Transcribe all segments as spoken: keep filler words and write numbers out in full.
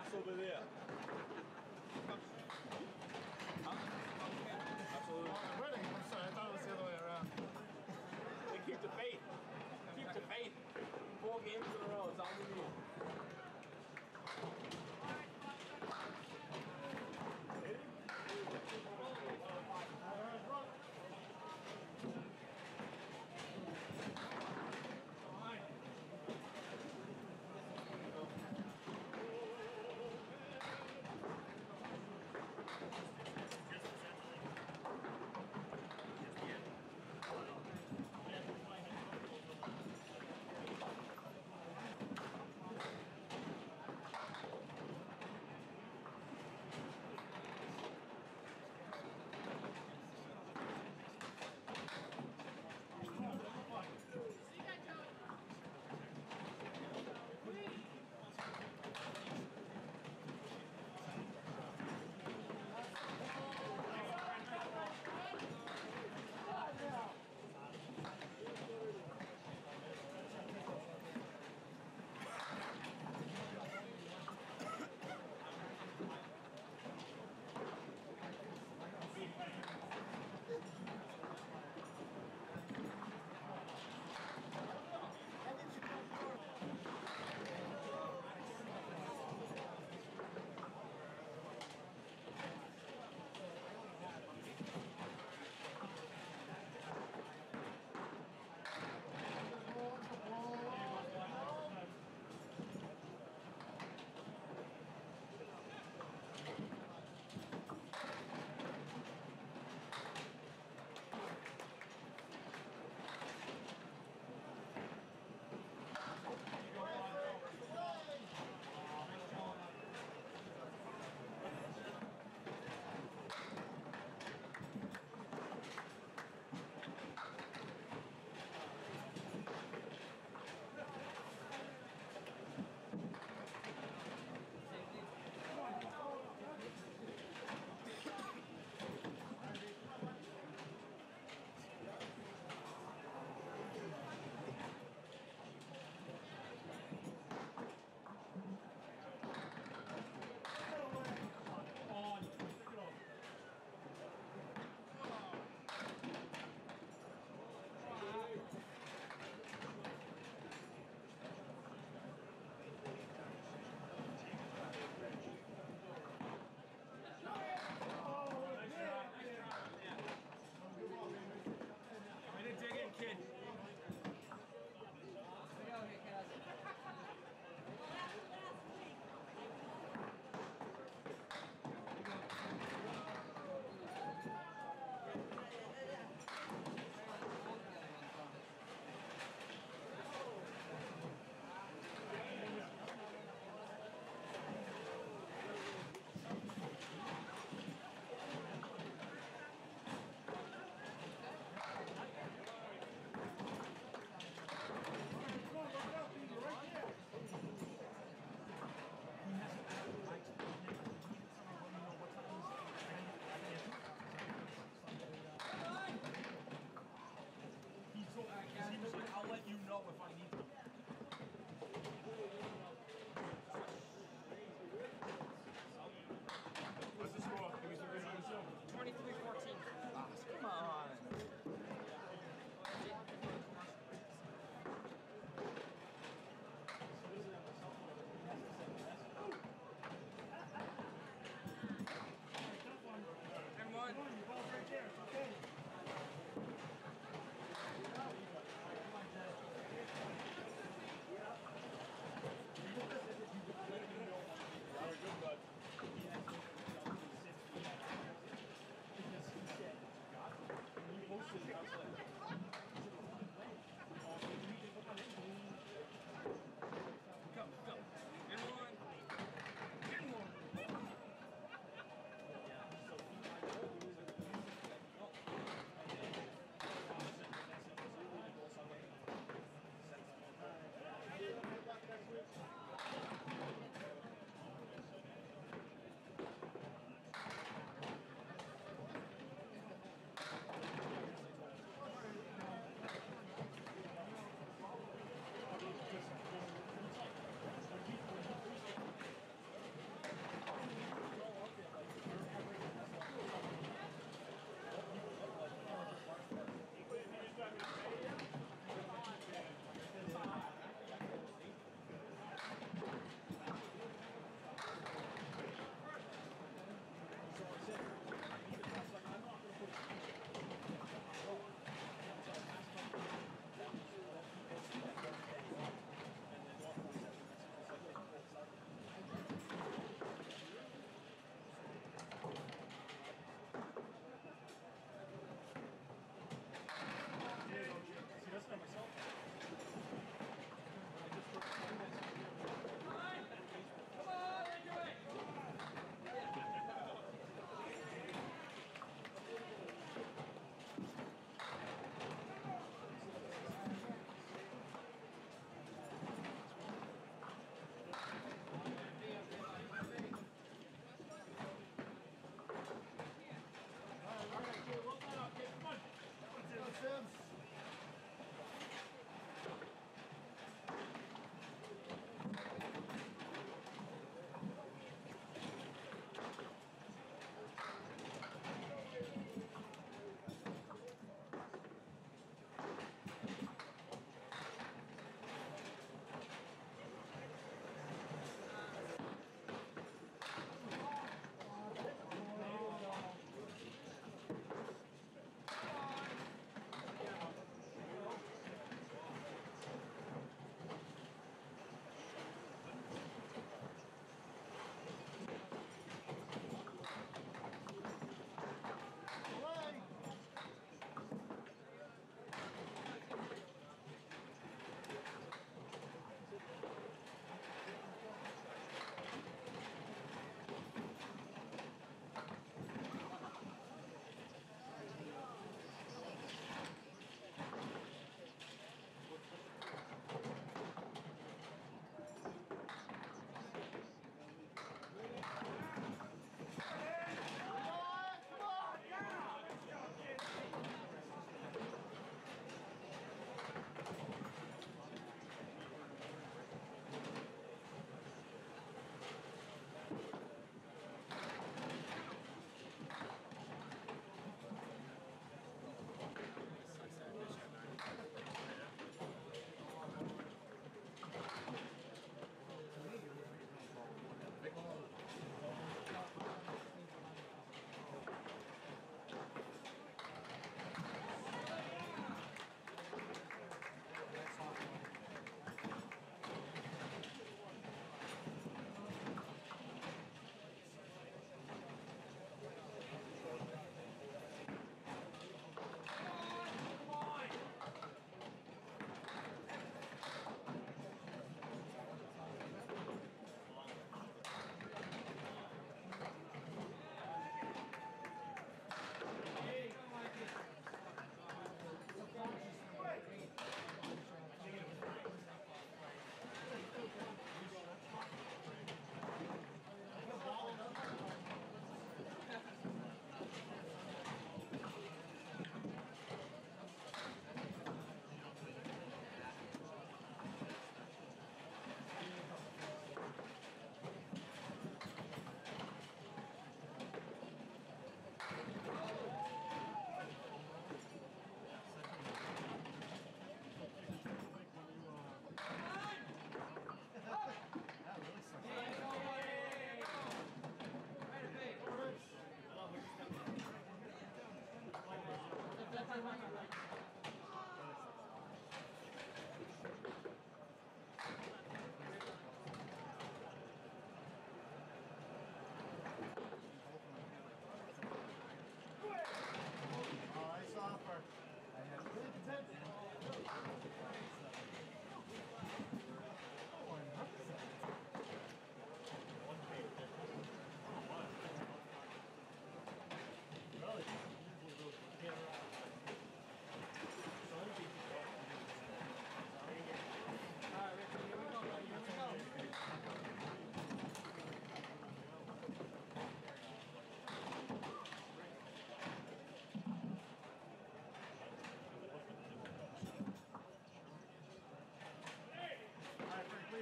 pass over there. Huh? Absolutely. Oh, really? I'm sorry, I thought it was the other way around. They keep the faith. Keep the faith. Four games in a row. It's all we need.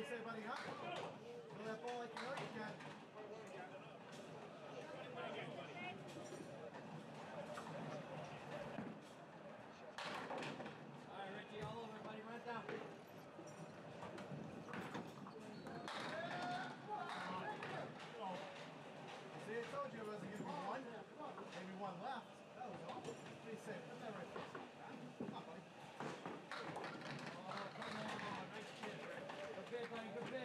you say, buddy, huh? Throw that ball like you know you can. All right, Richie, all over, buddy. Run it down. See, I told you it wasn't going to be one. Maybe one left. That was all. What do you say? Put that right there. Come on, buddy. Oh, come on. Nice kid, Rick. Good bid, buddy. Good bid.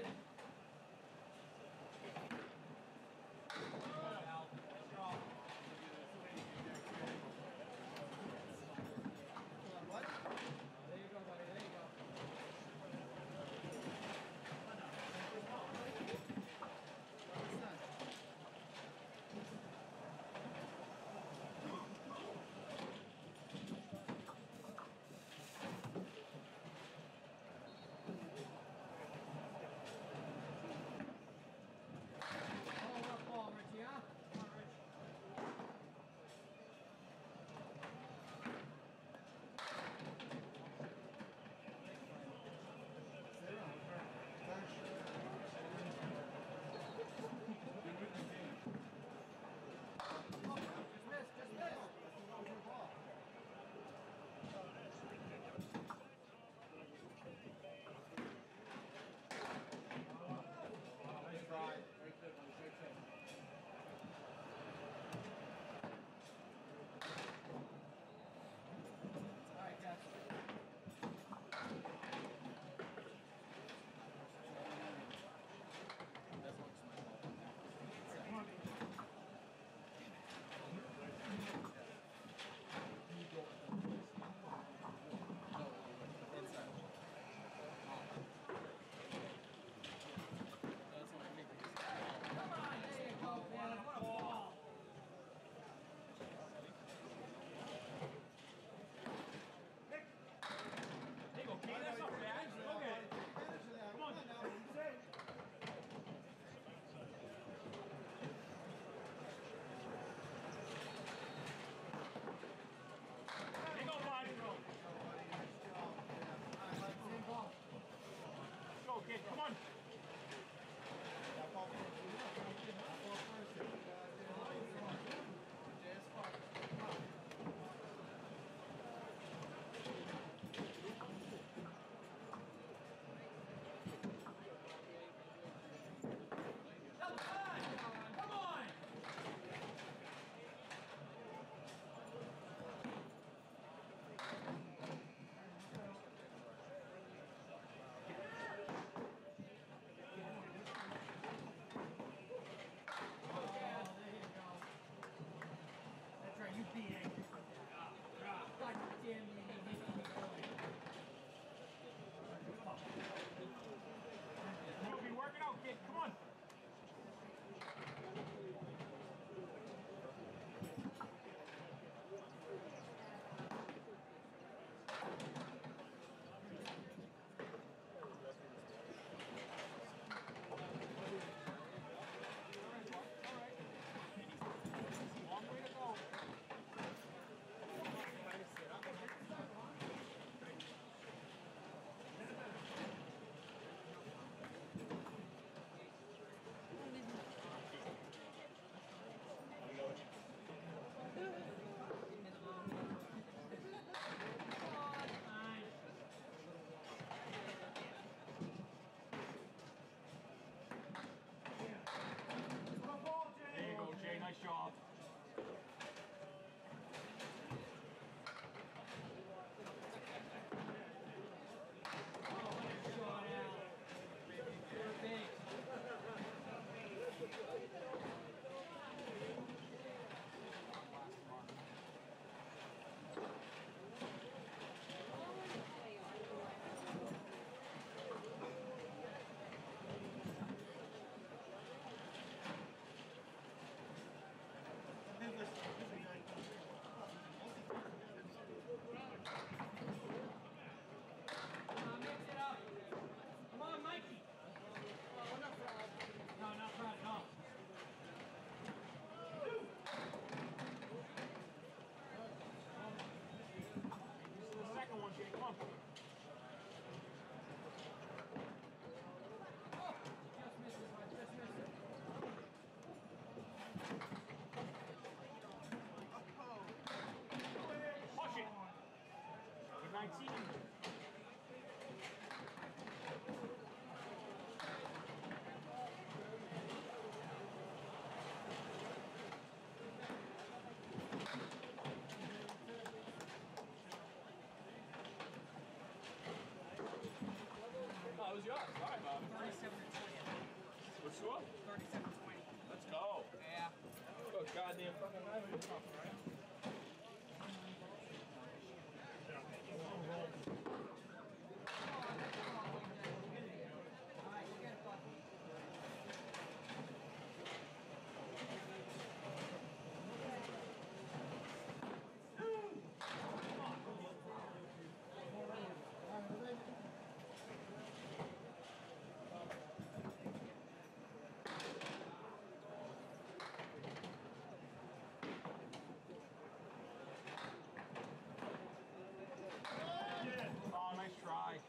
Good, Al. Nice draw. Come on, buddy. Oh, there you go, buddy. There you go. What's that? sure? thirty-seven twenty. Let's go. Yeah. Let's go, goddamn fucking highway. Right? Oh, nice try.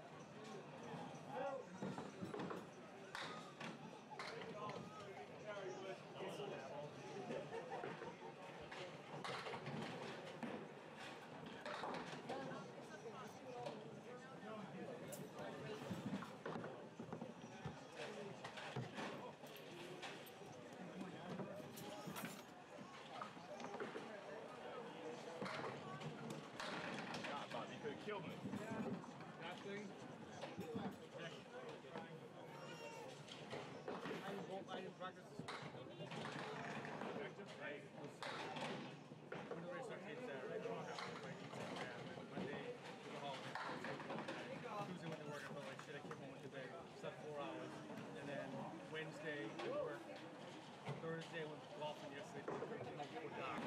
God, Bob, you could have killed me. That thing. I didn't, I didn't practice this week. Right. When the race starts Saturday, I don't have to break Monday to the holiday. Tuesday went to work, I felt like shit, I came home today, slept four hours. And then Wednesday, I work. Thursday, went golfing yesterday, before dark.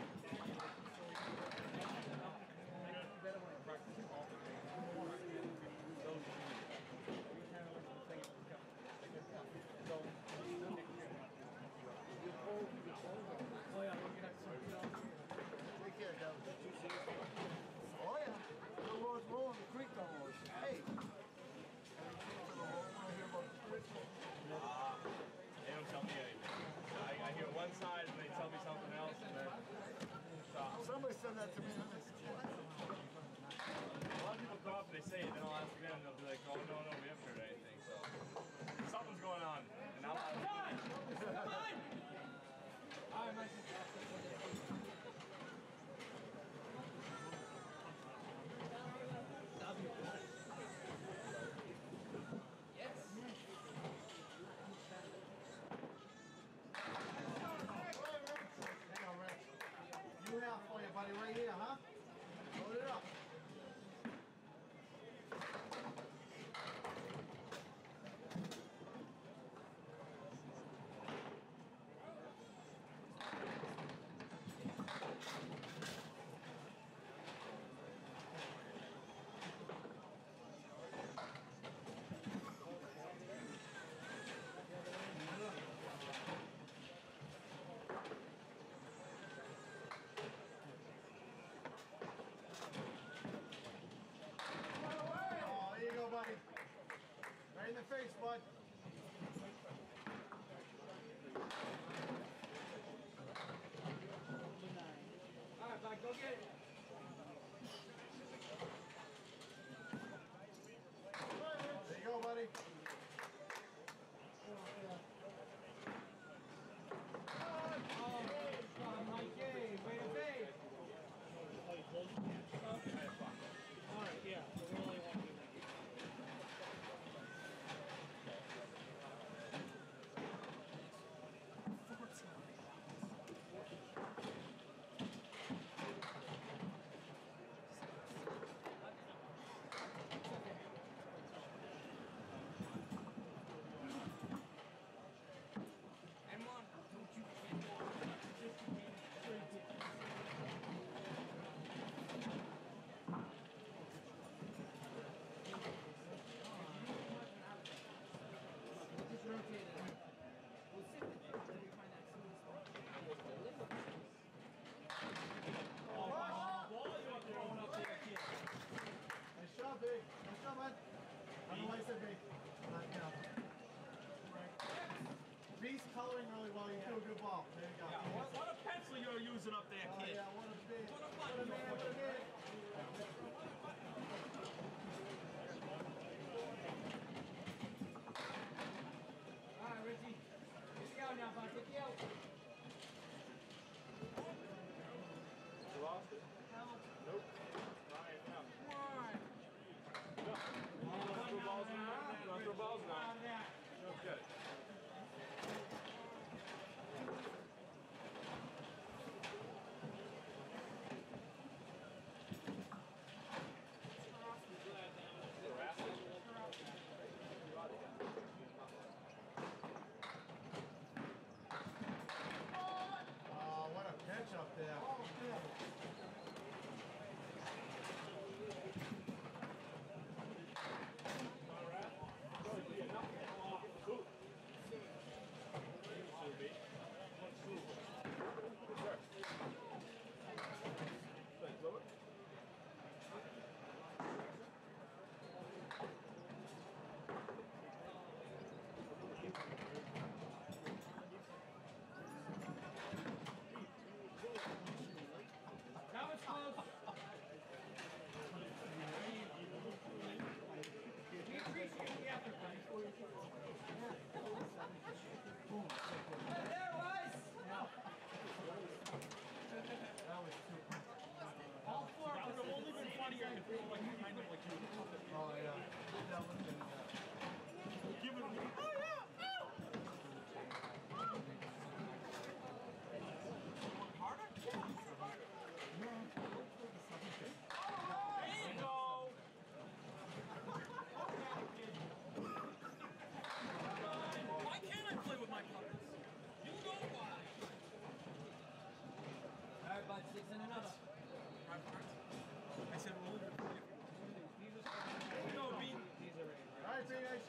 Better when I practice golf. Those so, oh yeah, we're gonna Take care, guys. Oh, yeah. The road's rolling, the creek don't roll. Hey. Uh, they don't tell me anything. I, I hear one side and they tell me something else and then stop. Somebody said that to me. And I said, A lot of people come up and they say it, then I'll ask again and they'll be like, oh no, no, we haven't heard anything, so something's going on. And I'm not Come on! Alright, Mike. Yes. hang on, Rich. You have for you, buddy, right here, huh? Load it up. Oh, there you go, buddy. Right in the face, bud. Alright, bud, go get it. There you go, buddy. Oh, Mikey, way to be. Alright, yeah, so we're only walking in that gate. And one. Just rotate it. We'll sit with it until we find that smooth spot. Nice job, big. Nice job, bud. I don't know why I said big. Not, you know. B's coloring really well. You threw a good ball. There you go. Yeah, what, what a pencil you're using up there, Oh, kid. yeah, what a big. What a man, what a man. Alright, Richie. Get you out now, bud. Get you out. You lost it? Nope. Right now. Come on. You want to throw balls in? You want to throw balls in? Out of that. Good.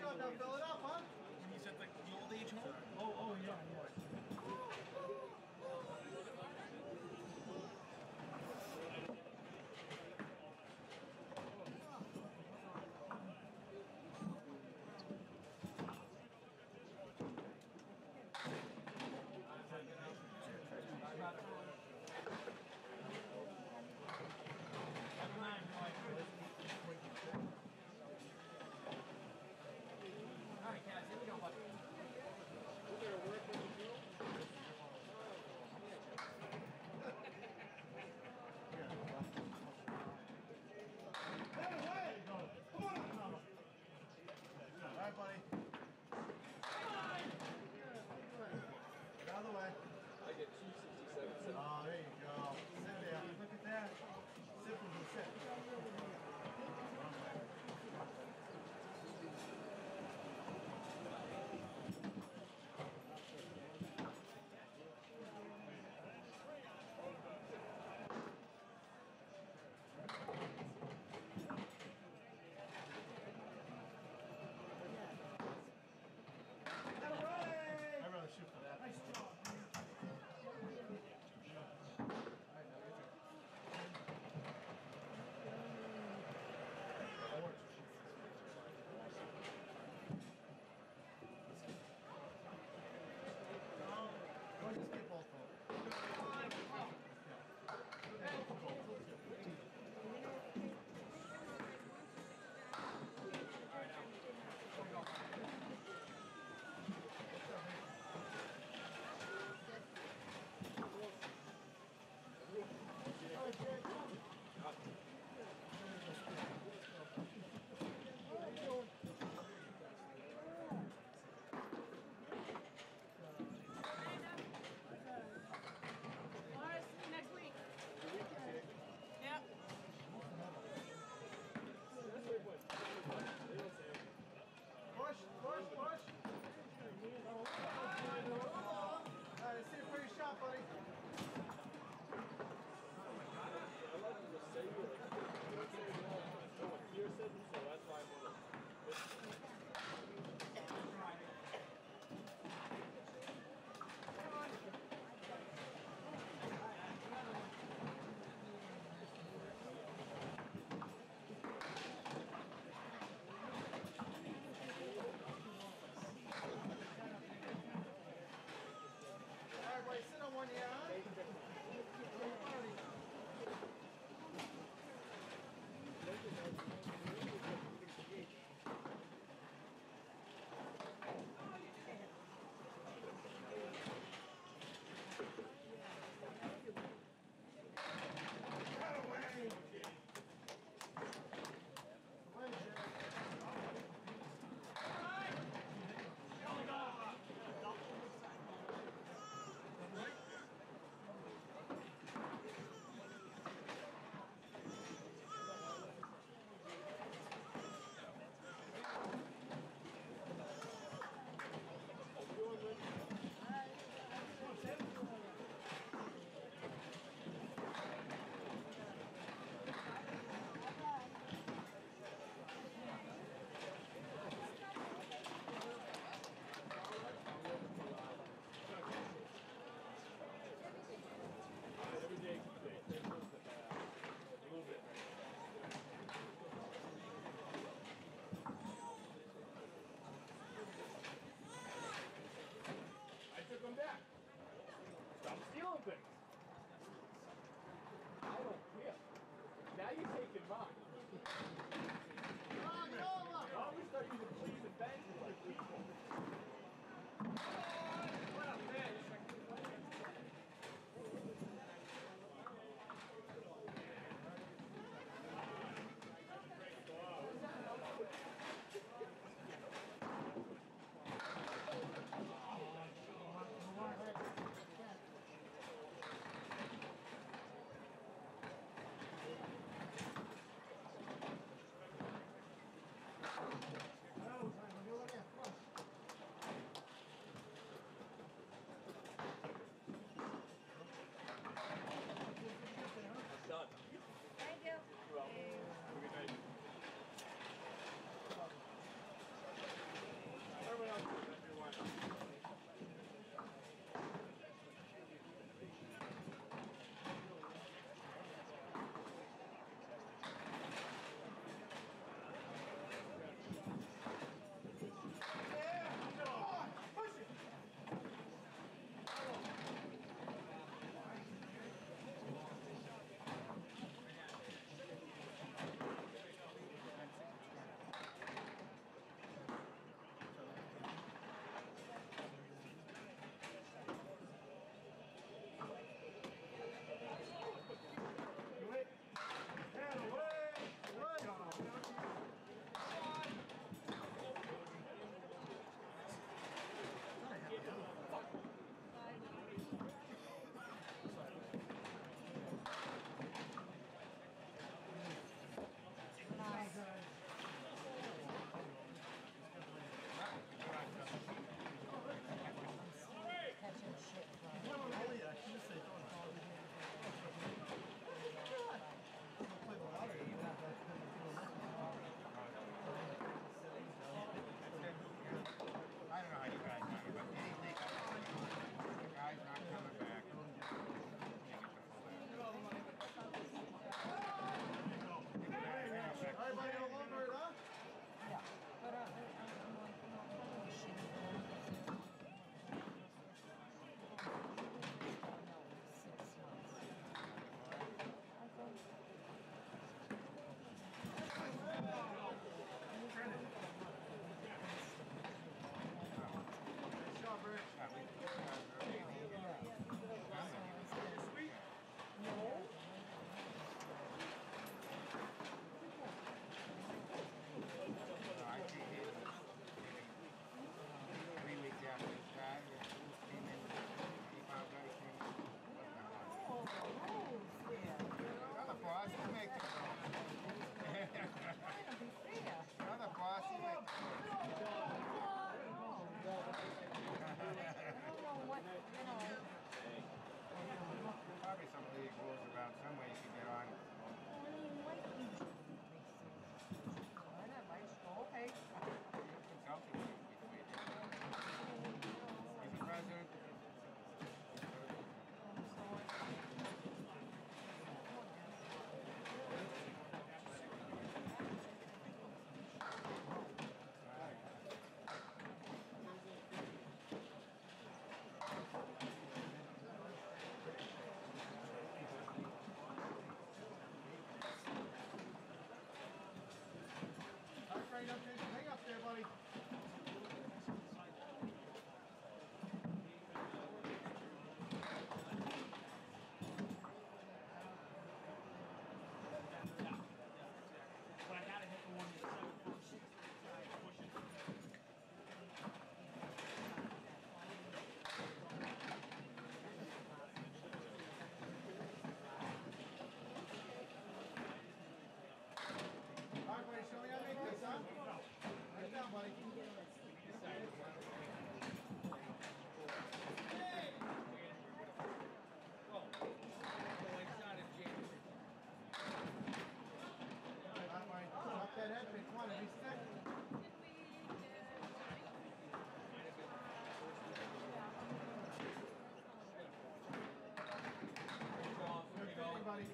up now, fill it up, huh? When you said like the old age home? Oh, oh, yeah, yeah.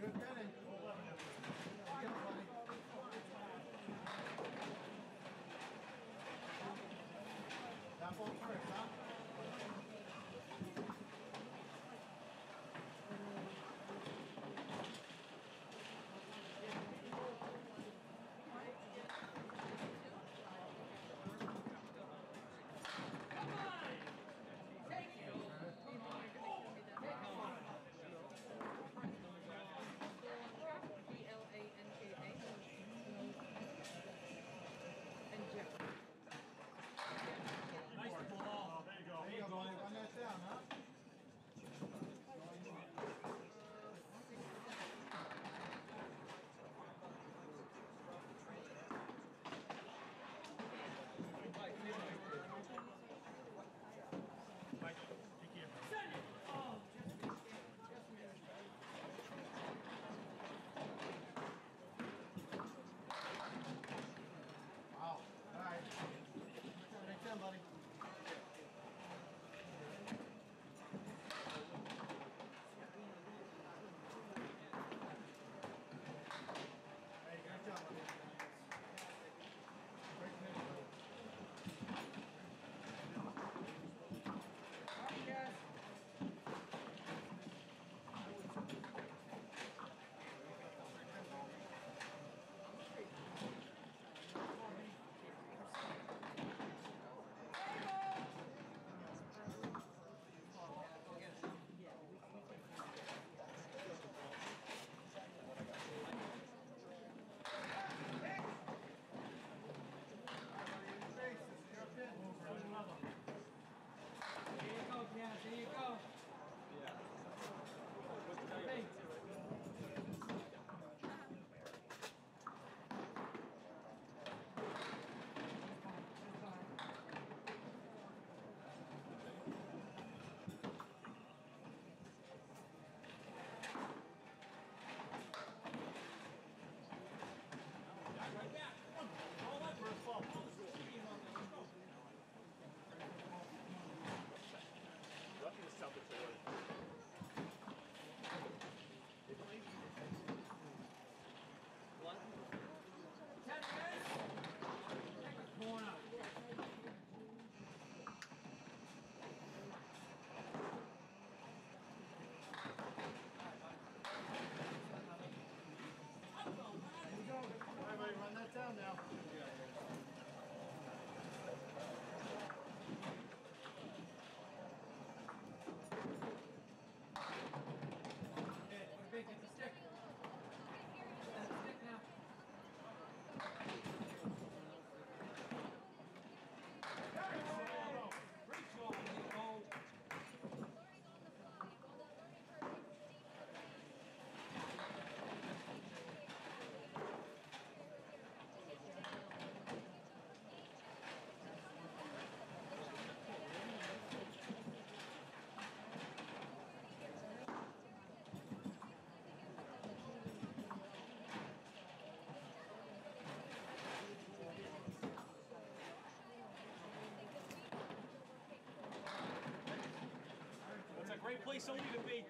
Good pinning. Get him, buddy. That ball first, huh? Great place only to be.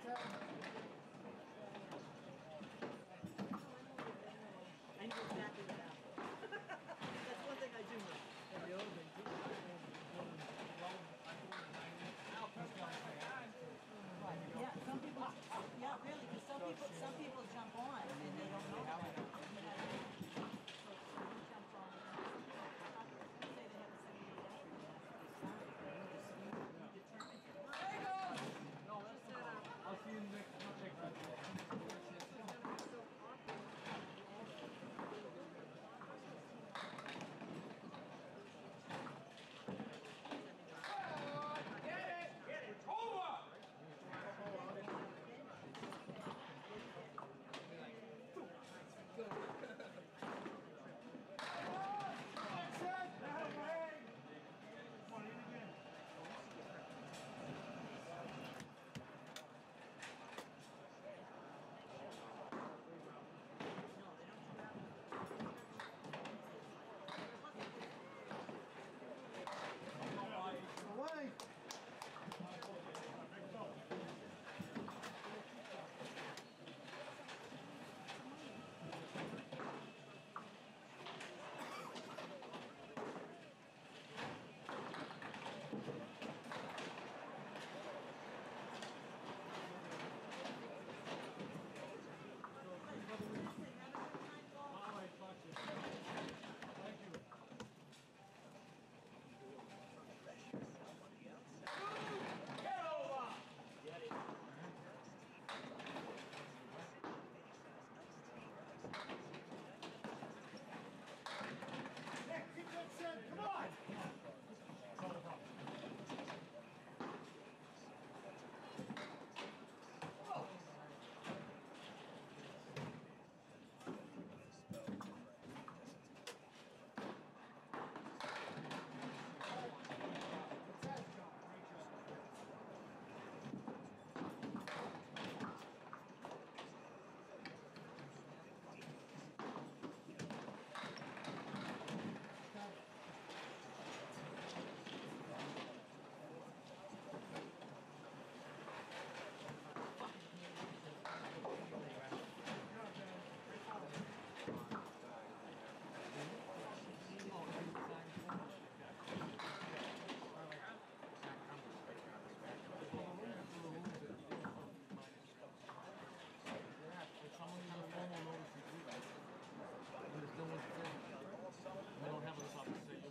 I know exactly what happened. That's one thing I do know. And the other thing, too, I told him, well, I told him ninety, I'll push down my ass. Yeah, some people, yeah, really, because some people, some people jump on and they don't know about it. So, so he jumps on and say they have a seventy day. You determine it. No, that's it. I'll see you next, next time. Away! Nick, keep that set. Come on! We don't have a conversation.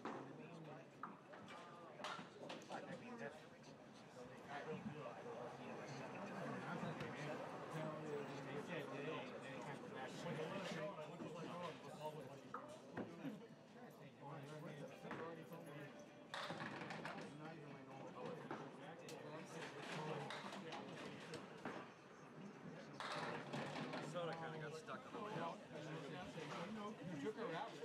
Soda kind of got stuck on the way out. You took her out.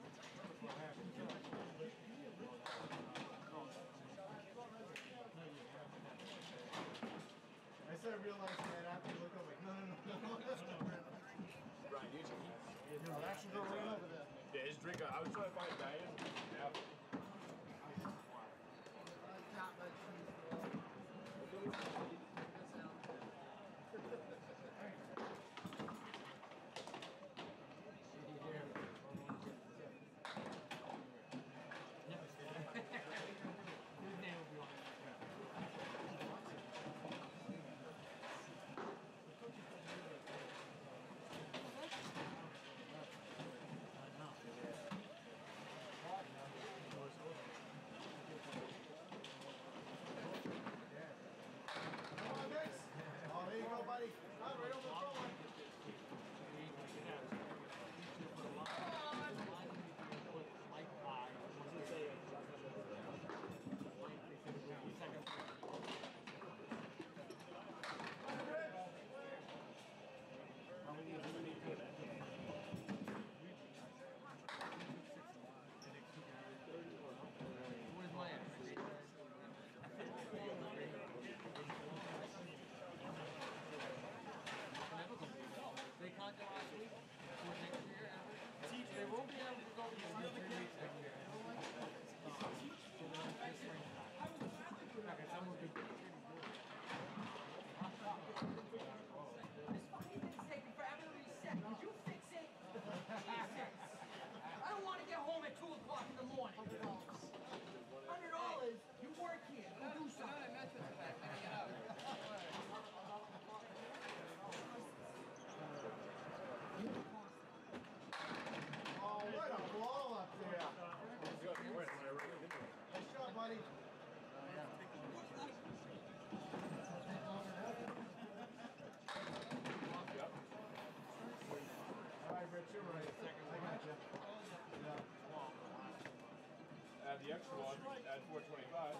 I started realizing that after you look over, like, no, no, no, no, no. Brian, you should. No, that should go right over there. Yeah, just drink. I was trying to find Diane. Yeah. His name will be on it. extra one at four twenty-five.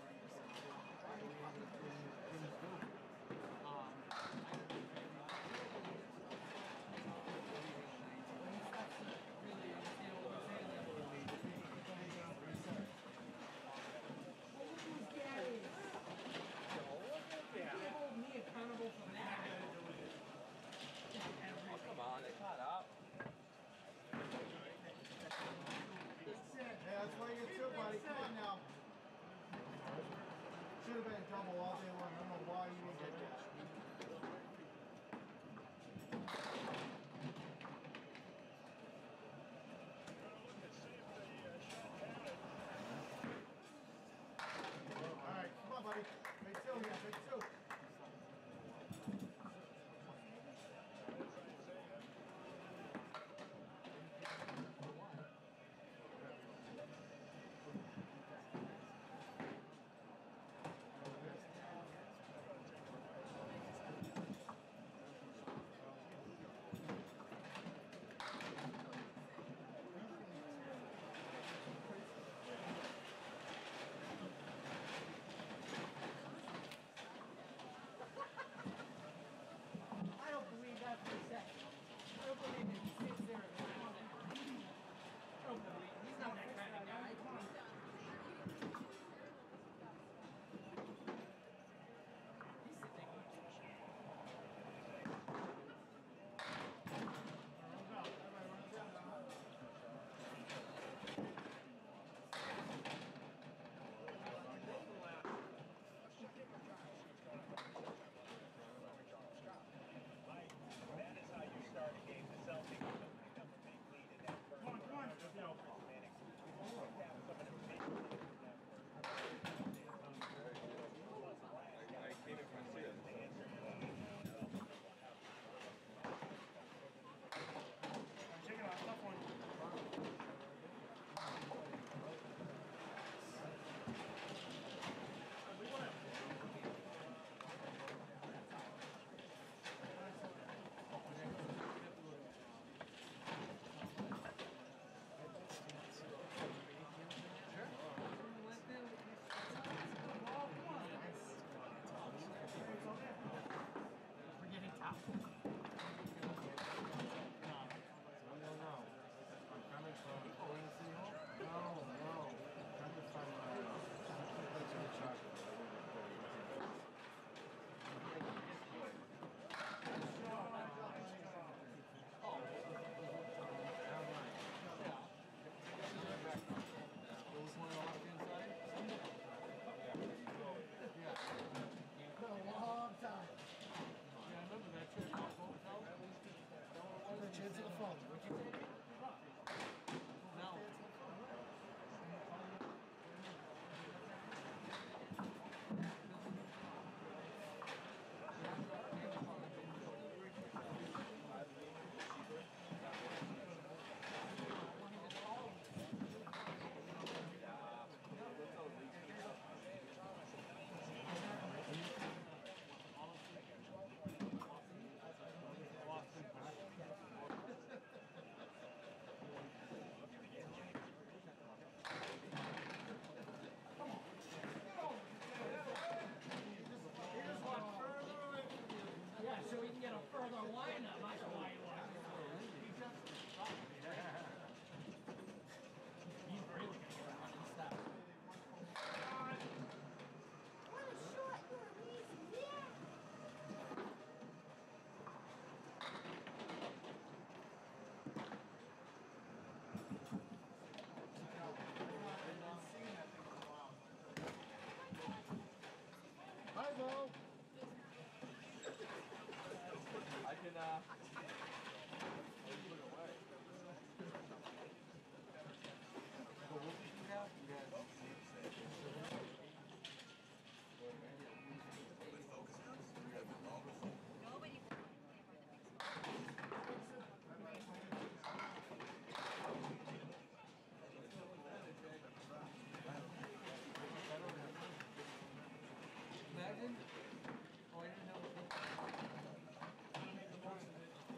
Oh, come on, they caught up. Hey, that's why you get two, buddy. Come on now. Should have been double all day long. I don't know why you didn't get that. Alright, come on, buddy. Big two here, big two. I don't believe that for a second. I don't believe that he sits there and laughs at it. I don't believe he's not that kind of guy. He's sitting there. That is how you start a game. The Celtics picked up a big lead in that first. Come on, come on. Some of the big leads in that Check it out, tough one. We're getting tough. Been a long time. Rich, answer the phone. No. Yeah, so we can get a further lineup. I know why you want to. He's really going to get around and stuff. What a short you're amazing, yeah. Hi, Mo. I can, uh... put it away. Imagine. Oh, I didn't know.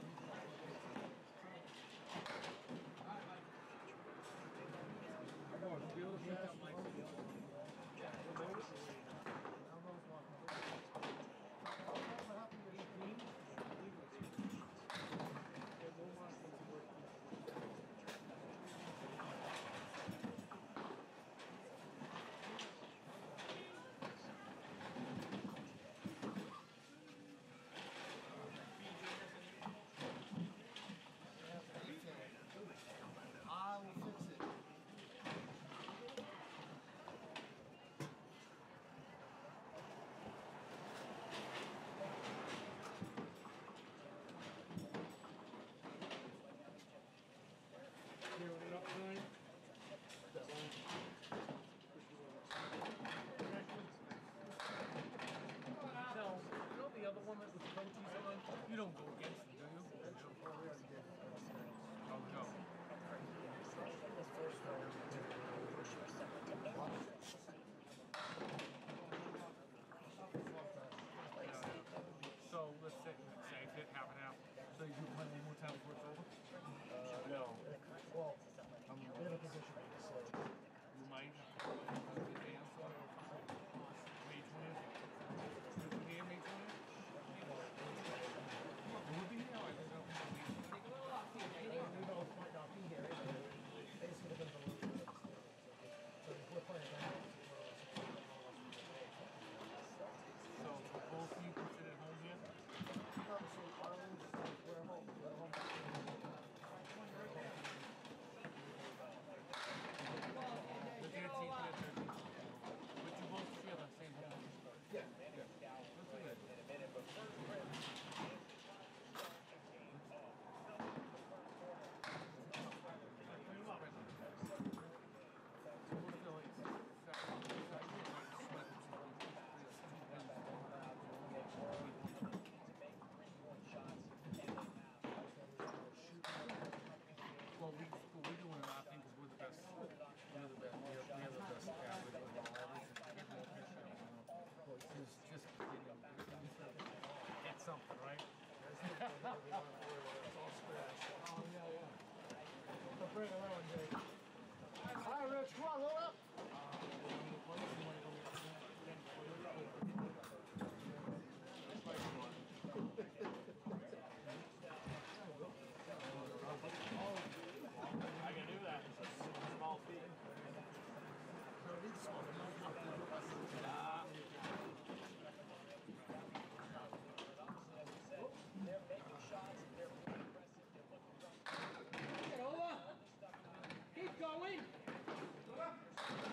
say, say fit half and half. So you do play one more time before it's over? Uh, no. Well, I'm in a position where you say, You might advance on May twentieth. Would you be here May twentieth? It would be here. I think that would be. who knows, might not be here. They just would have been a little bit. So if we're playing that, So both of you consider home here? obviously, Arlen's, we're home. We're home. The thirteenth and the thirteenth. But you both share the same home. Yeah. Let's do that. Well, we, well, we're doing our thing because we're the best. We're the best. We're, we're the best average of all average. And get more fish out, you know. Well, it's just, just, you know, get something, right? It's all scratch. Oh, yeah, yeah. So bring it around, Jake. All right, Rich, come on, load up. I can do that. Small feet. Get over. Keep going.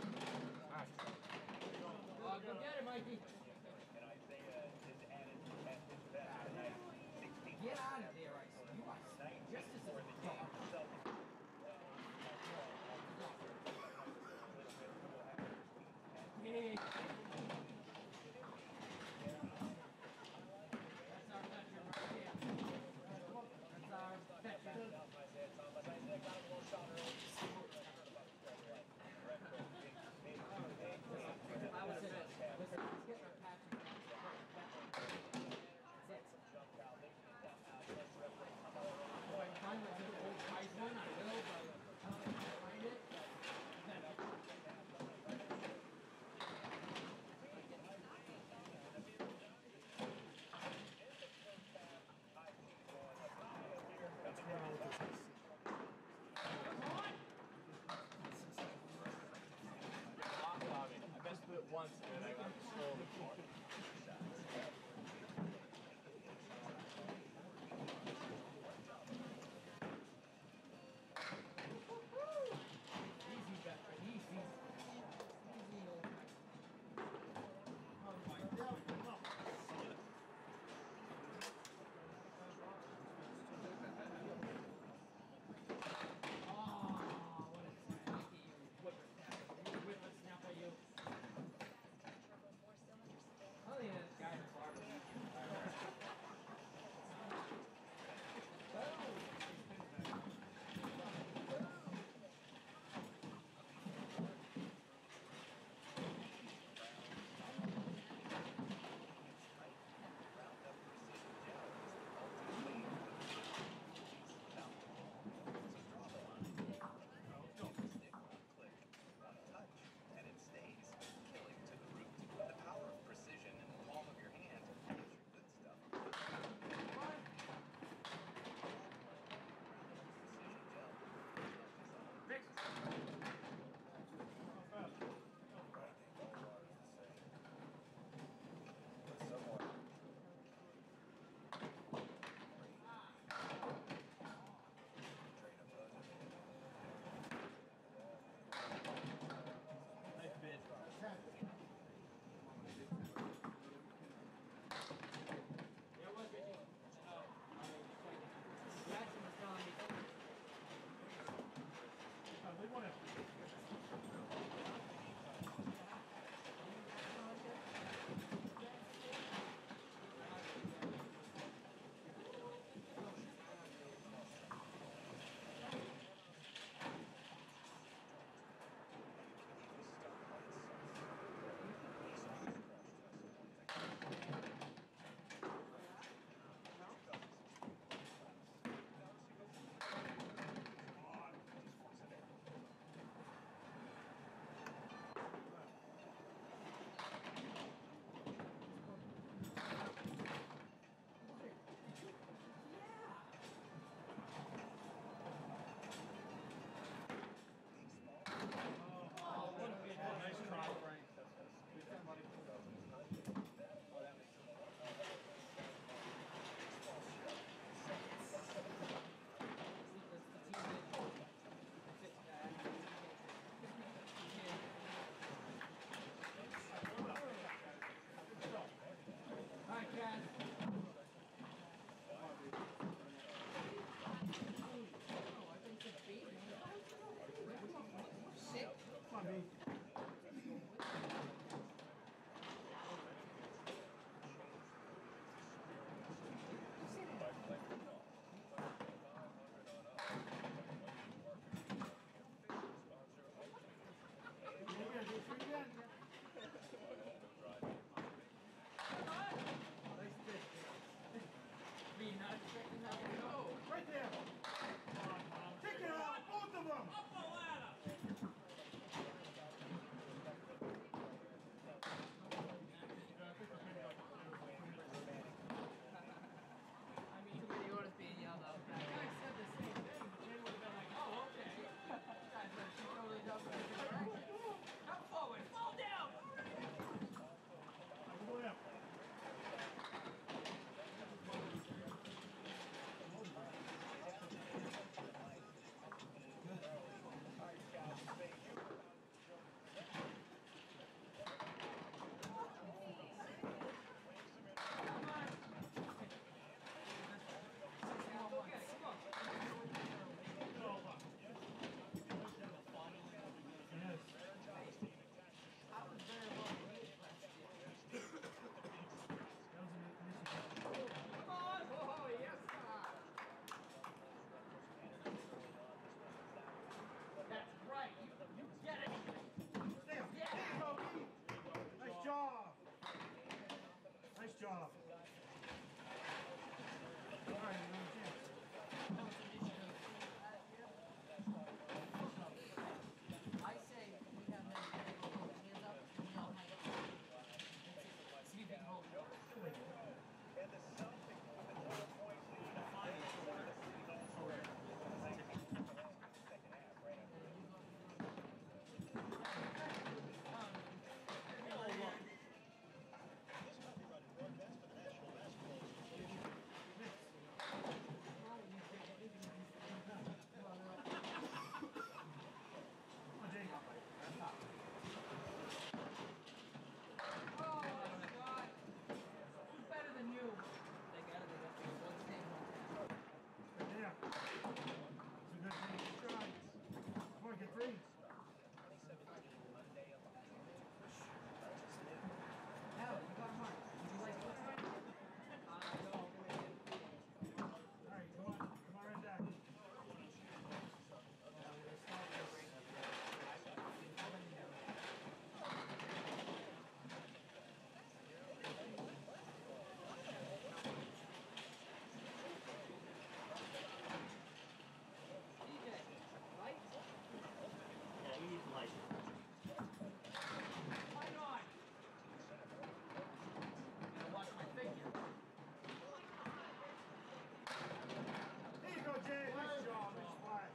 Jay. Nice job. Nice splash.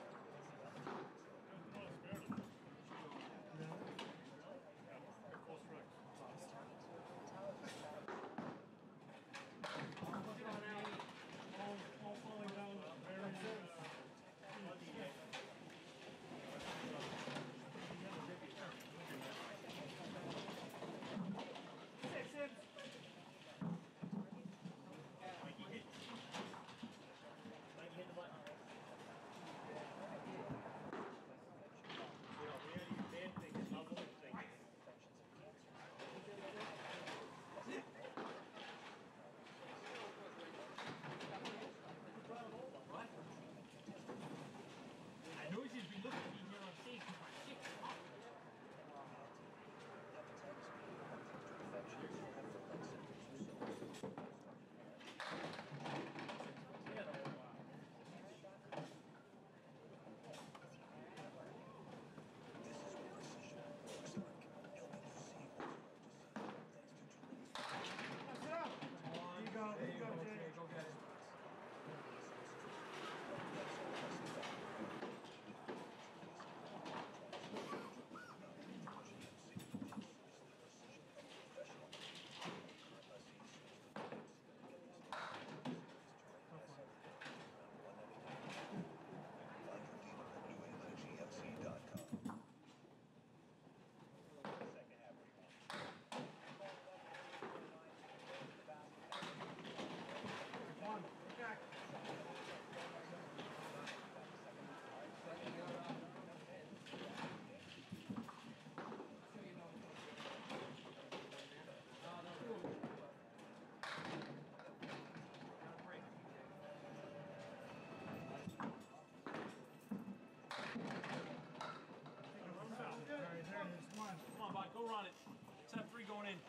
Come on, bud, go run it. Let's have three going in.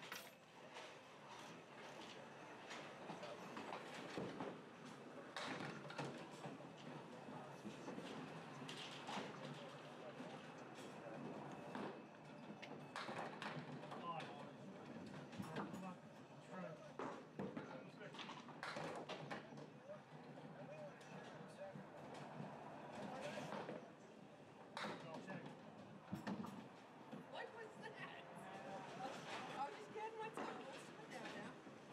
What was that? I'm just getting my toes. Put down now.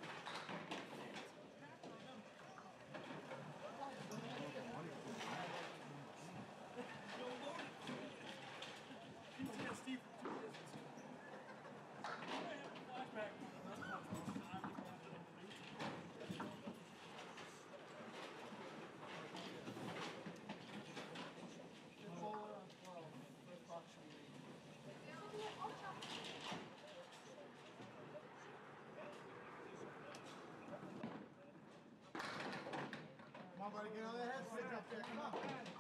Come on, buddy, get on that head stick up there. Come on.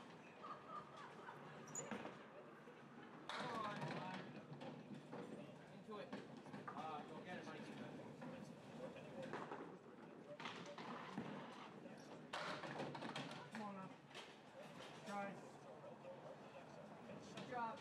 Into it. Uh, go get it, Mike. Come on now. Guys. Good job.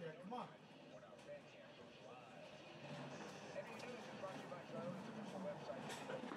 Yeah, come on. Any news is brought to you by Drone's official website.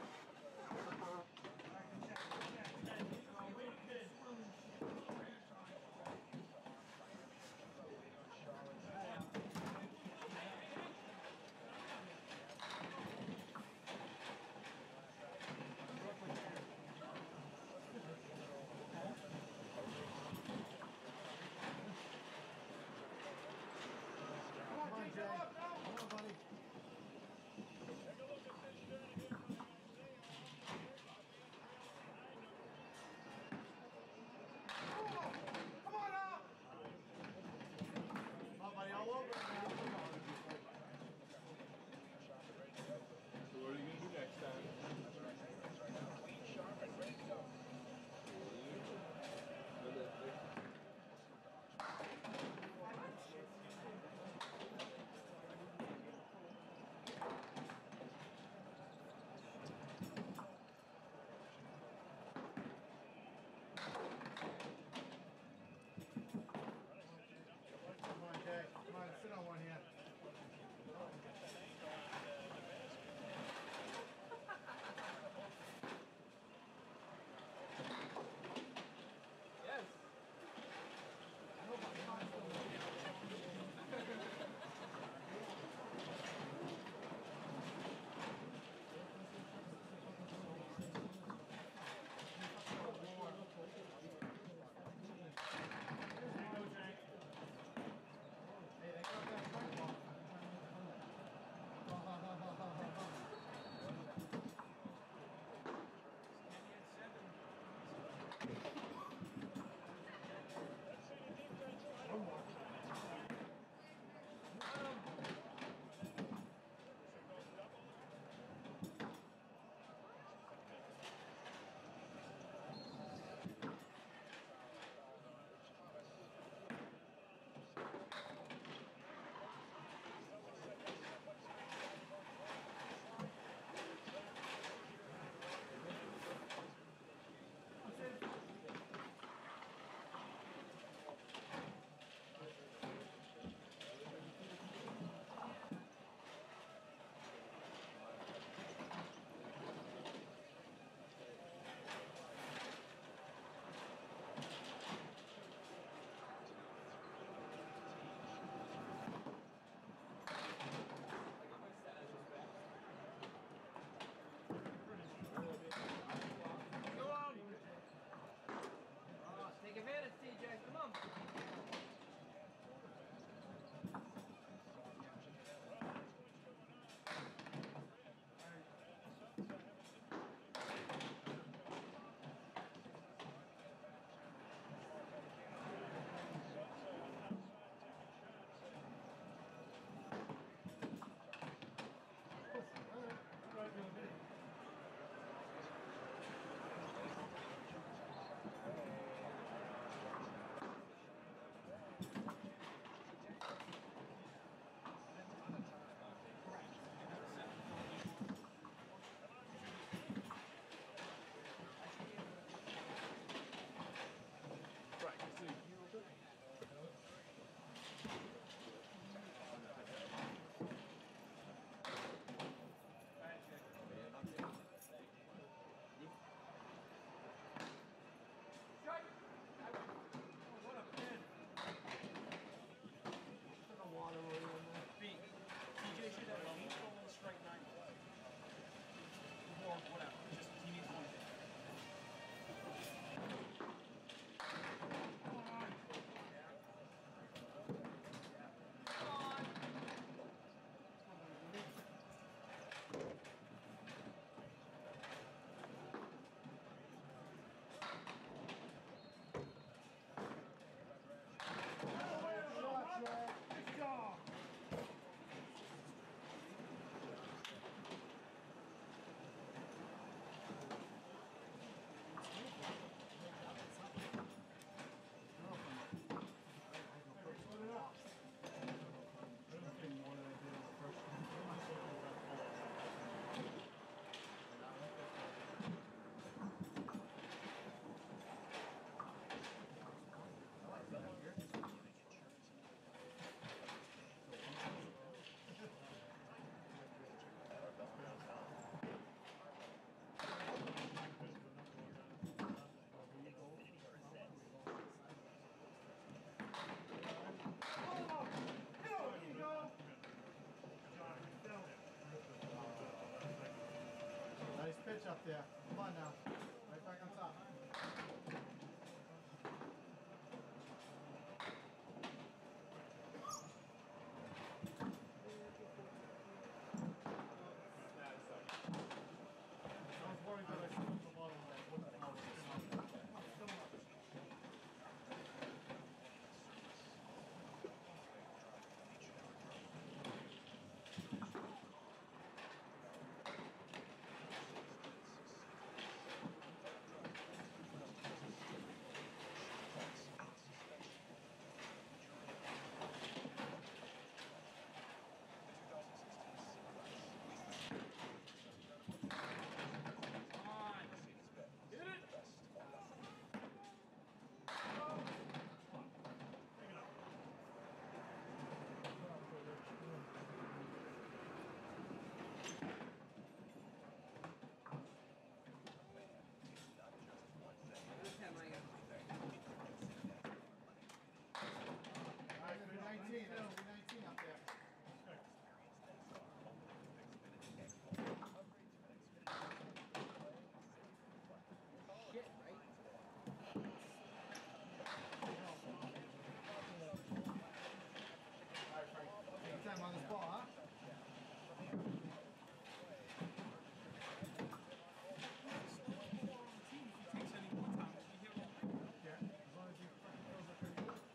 pitch up there. Come on now. Right back on top. I was worried that I should have the bottle and I wouldn't know it. Come on, come on. Alright, three nineteen. That's three nineteen up there. Alright, Frank. Take your time on this ball, huh? Yeah, as long as you fucking throws it pretty good.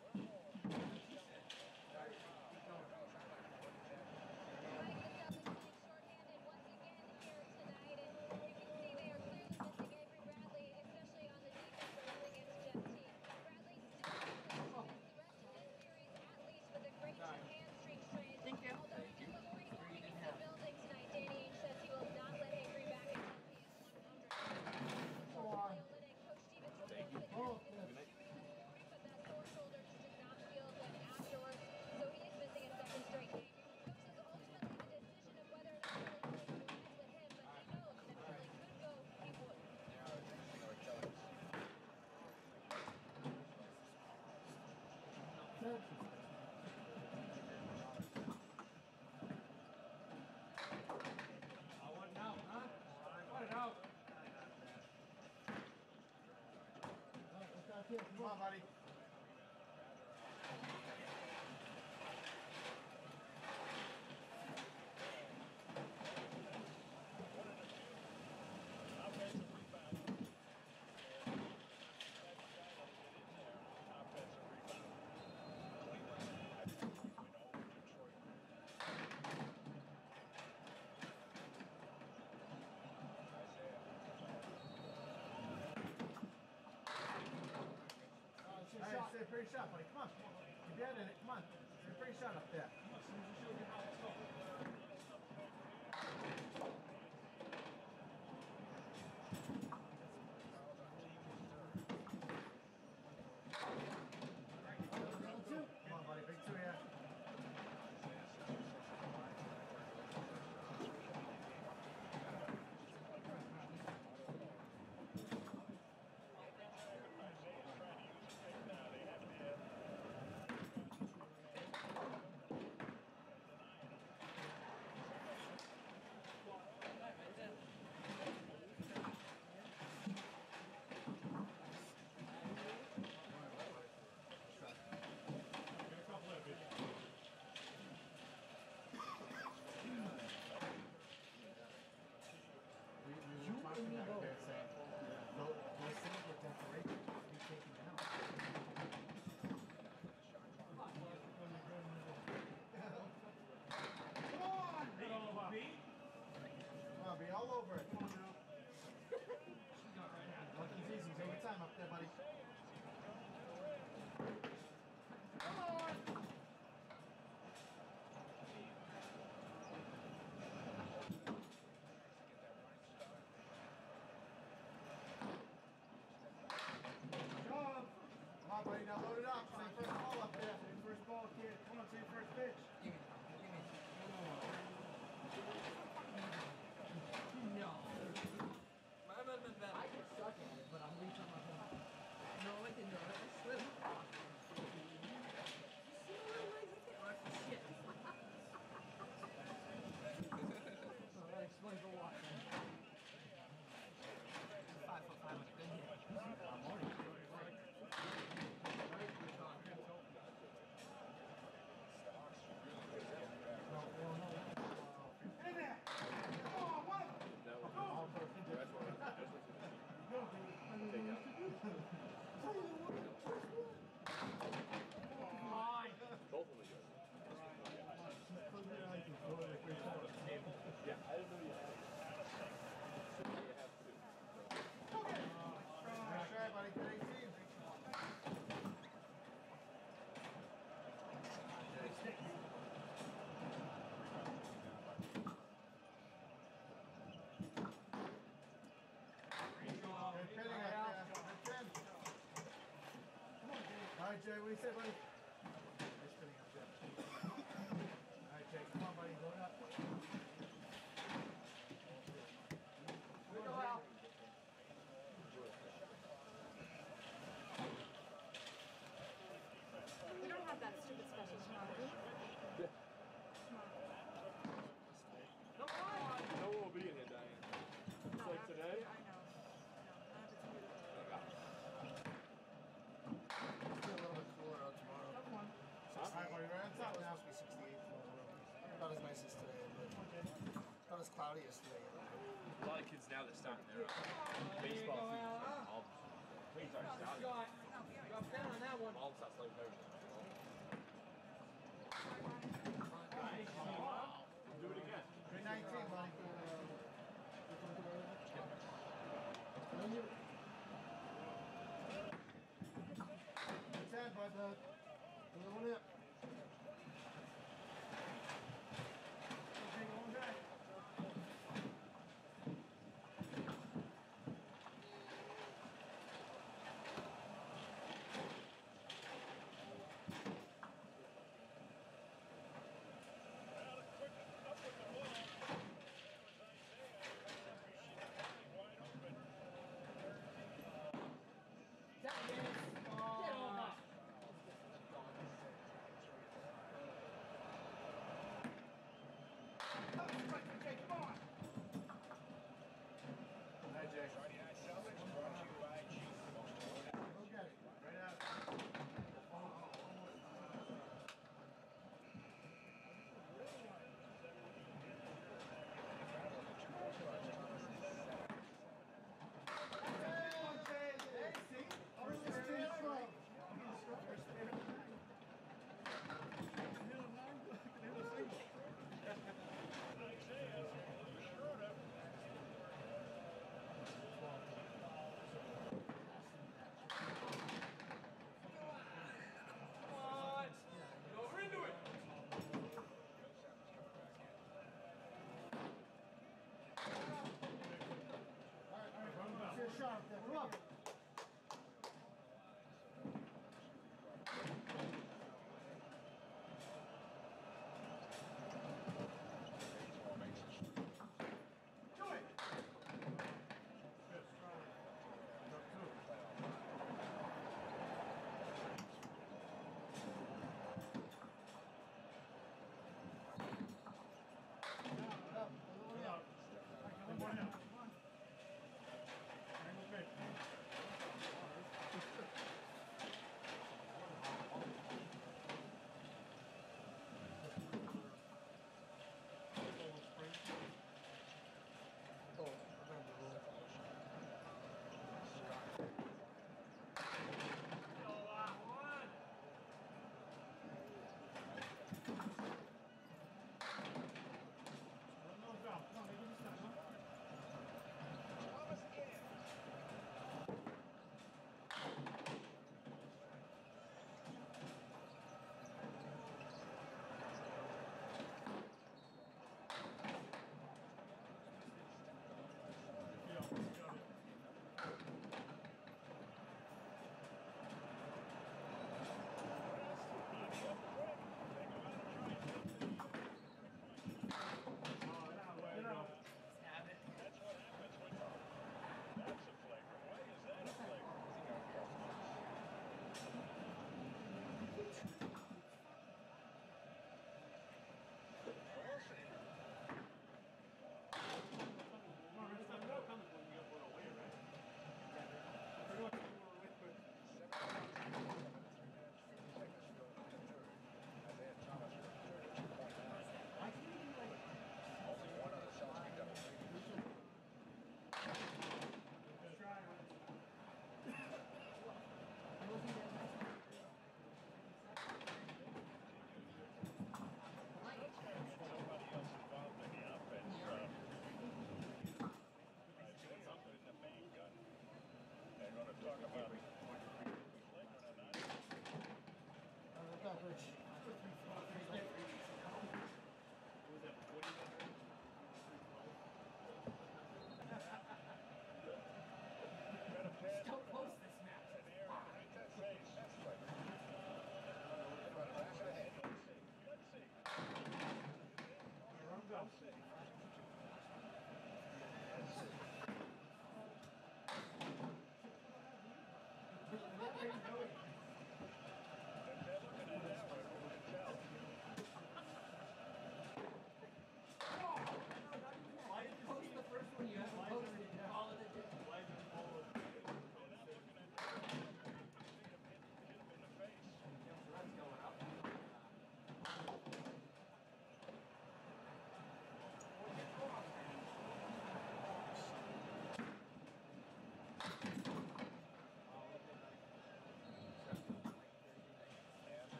Thank you. Thank you. Go on. Oh, good. I want it out, huh? I want it out. Come on, buddy. Offensive rebound. Offensive rebound. Hey, say a pretty shot, buddy. Come on. Keep your head in it. Come on. Say a pretty shot up there. Two. Come on, buddy. Big two here. You and me both saying, those things with decoration, you taking them out. Come on! Come on, be all over it. Come on now. Nothing's easy. Take your time up there, buddy. Come on! Come on, buddy. Now load it up. Say first ball up there. Say first ball, kid. Come on, say first pitch. Give me. Give me. No. I can suck at it, but I'm reaching my phone. No, I didn't know that. I slipped. You see my legs? I can't rock the shit. So that explains a lot. right, Jay, what do you say, buddy? Nice spinning up there. All right, Jay, come on, buddy, load up. We go out. We don't have that stupid special tomorrow, do we? No one will be in here, Diane. It's No, like I- today. I know. I know. I have it to It's a little bit cooler out tomorrow. Come on. All right, buddy, right on top It's now. supposed to be sixty-eight tomorrow. Not as nice as today, but not as cloudy as today. A lot of kids now they're starting their uh, baseball season. All things are starting. Drop down on that one. All starts like very. Do it again. three nineteen, buddy. ten, bud. Another one up. It'll take a long time.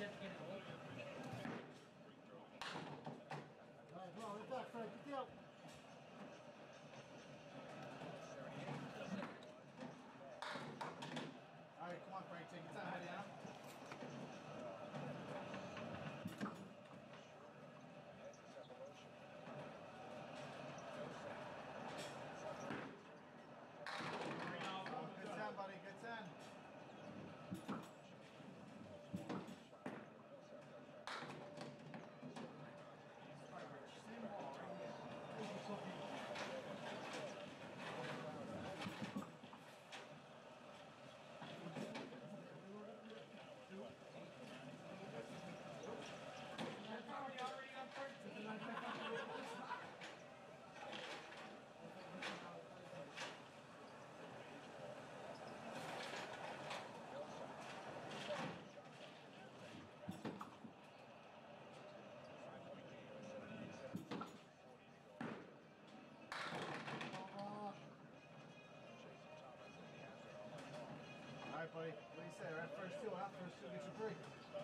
Alright, come on, right back, Frank. Get out. Alright, come on, Frank. Take your time, buddy, now. Good ten, buddy. Good ten. All right, buddy. What do you say? Right, first two, huh? First two, get your break.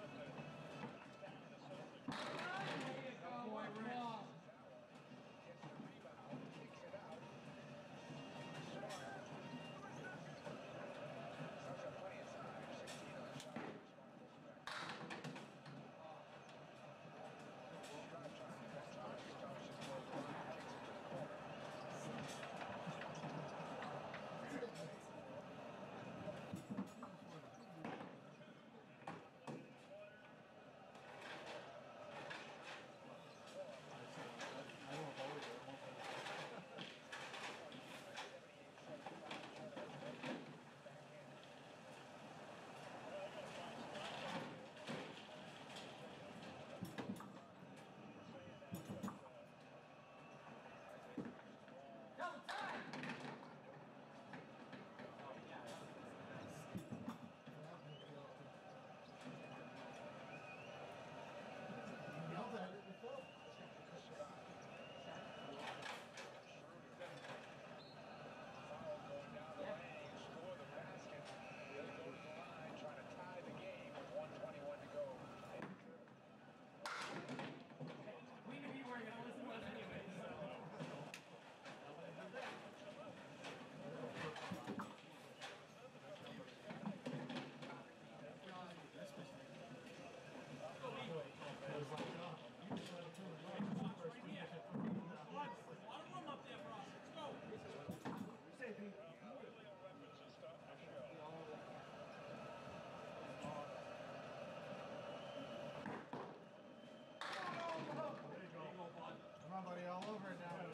Come on, buddy, all over it now.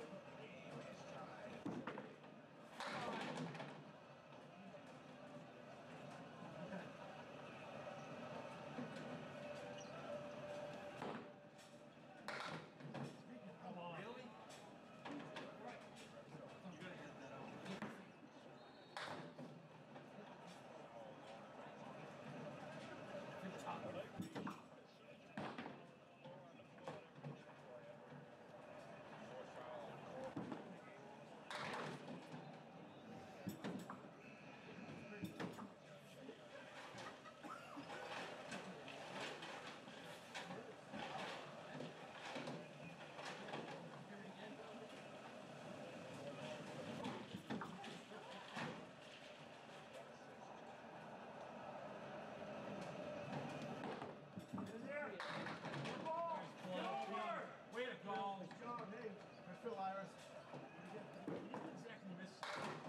Way to go. Nice job, hey. Good fill, Iris. Exactly missed.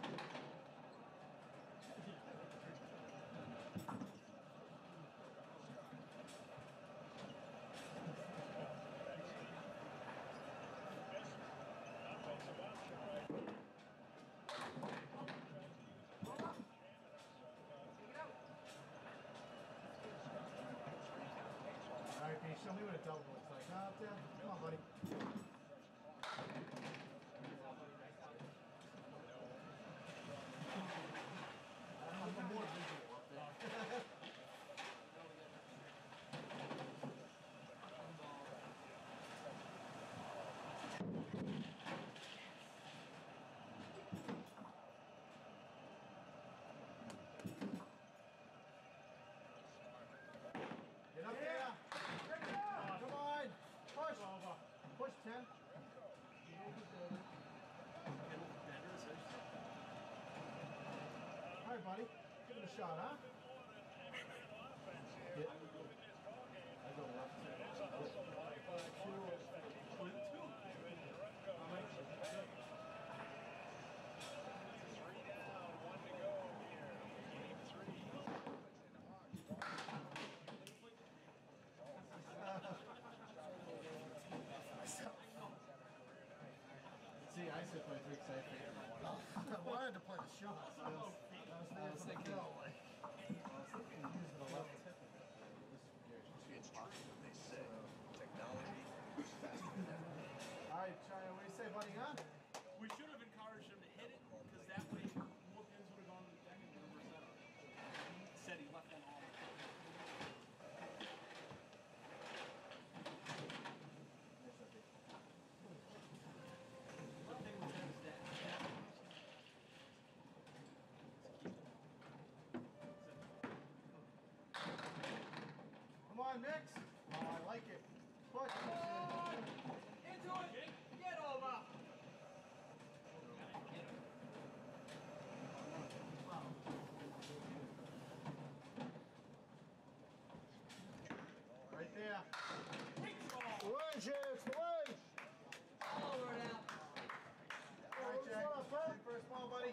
All right, can you show me what a double looks like? Huh, up there? Come on, buddy. I'm more visual up there. Get up there. shot, huh? Yeah. I go left to See, I said play three because I figured I wanted to play the shots. I was, I was thinking, I was thinking- no, like, I was thinking of using the left tip. This year, It's true what they say. Technology is faster than ever. all right, China, what do you say, buddy, huh? We should have encouraged him to hit it, because that way more pins would have gone to the deck and reverse setup. He said he left them all. One thing we noticed that Come on, Mix. Oh, I like it. Push. Into it. Get over. Right there. Wedge, it's the wedge. All over now. All right, Jack. What's up, Take first ball, buddy.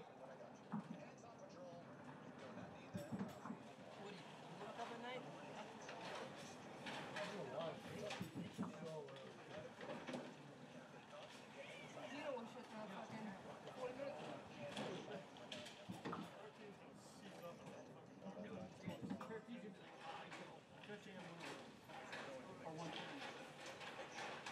Woody, you look up at night? Zero was shut down fucking forty minutes ago. thirteen, fifteen, or one thirty.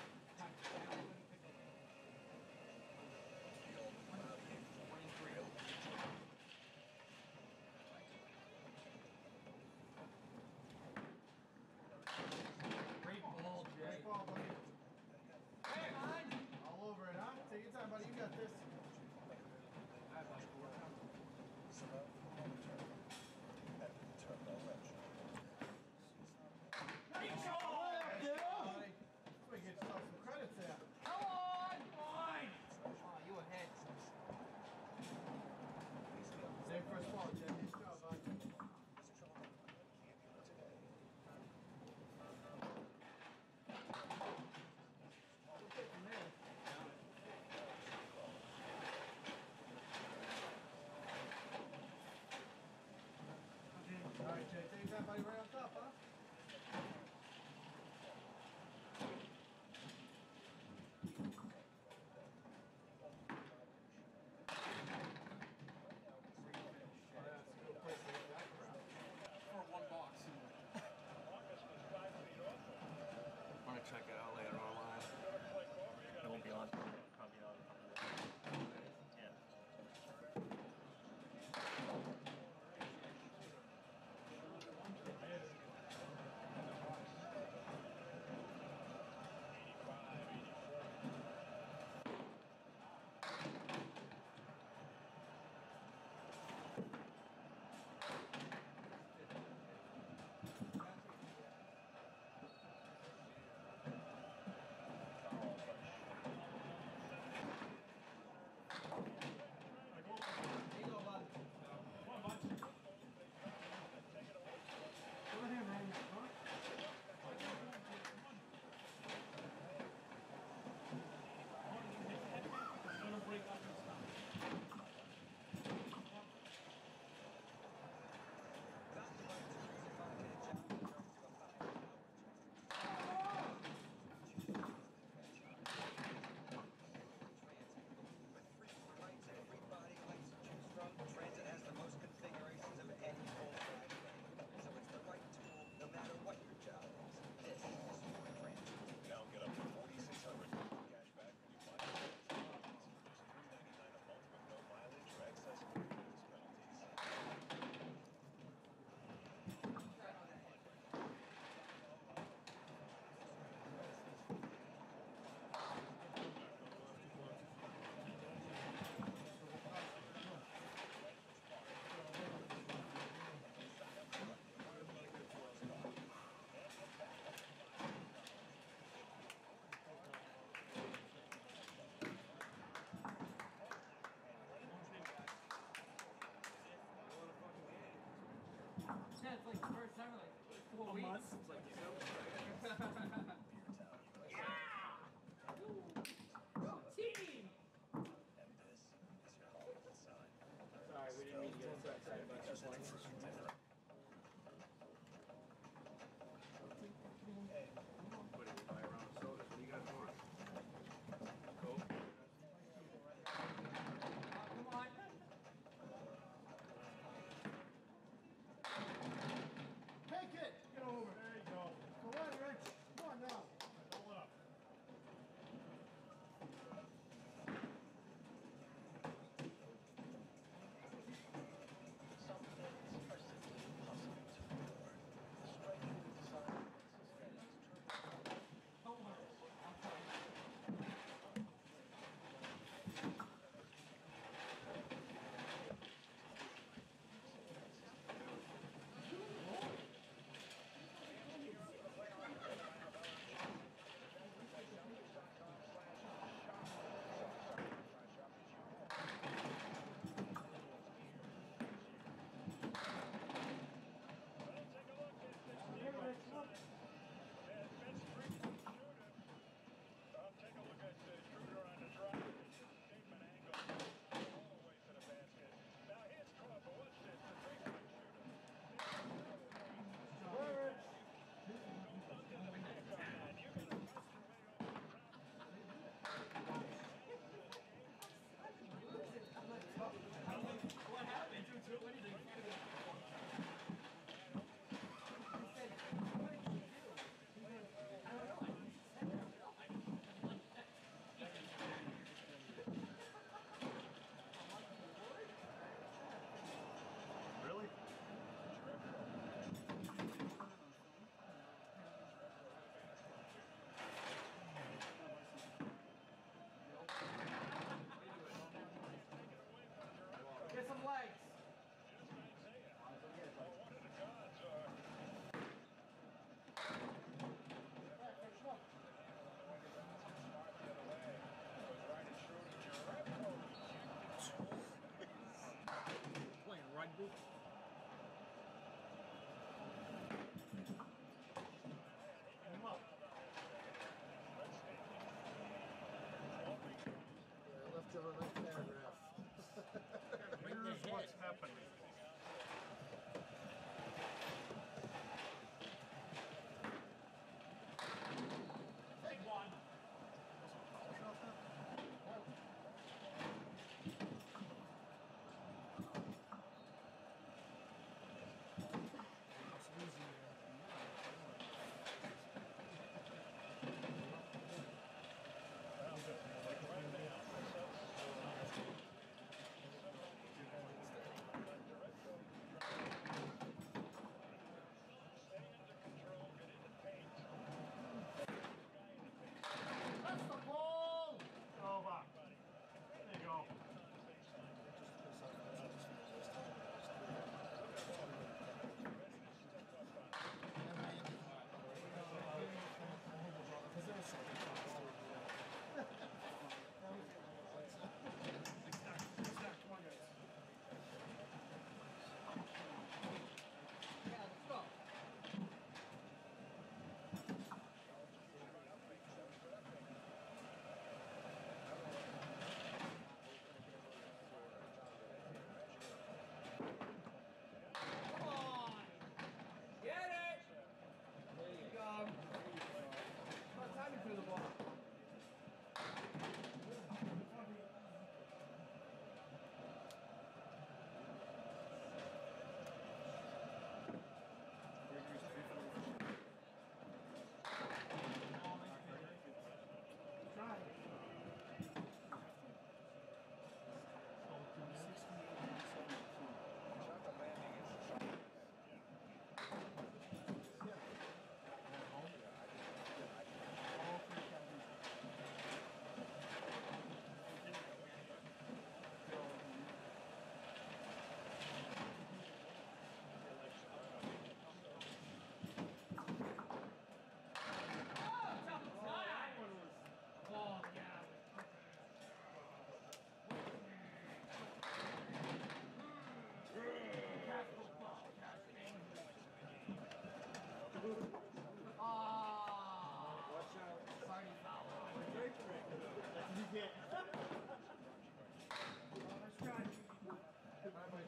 Yeah, it's like the first time in like four A weeks. month? It's like December. Team! And this is your Hollywood sign. Sorry, we didn't mean to get so excited about this one. What do you buy around sodas? What do you guys want? Coke? Come on. Take it! Get over. There you go. Go on, Rich. Come on now. Hold up. Some things are simply impossible to ignore. The strikingly designed Lexus is true. Don't worry. I'm fine. What happened? What did you do? He said, what did you do? He goes, I don't know. I just said Really? Get some legs. Playing rugby? Come up. Yeah, I left you on a nice paragraph. Here's what's happening. Big one.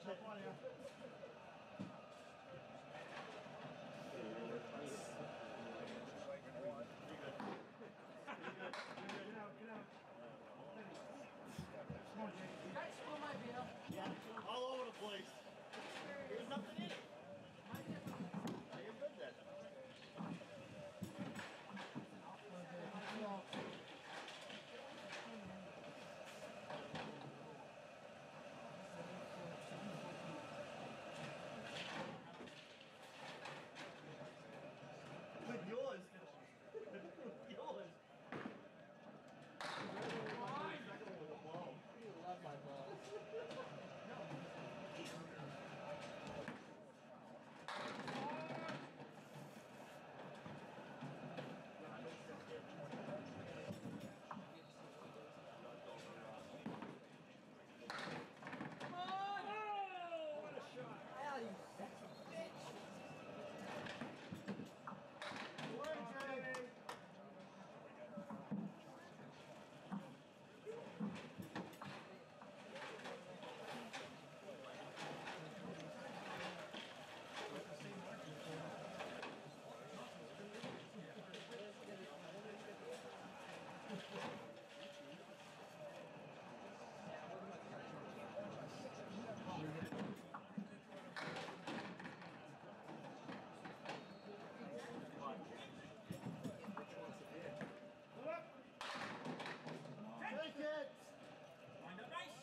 jump on you. Come on, Jake. You guys spill my beer. Yeah, all over the place. There's nothing in it. Oh, you're good then. With yours. With yours. You love my balls. Take it! Wind up nice.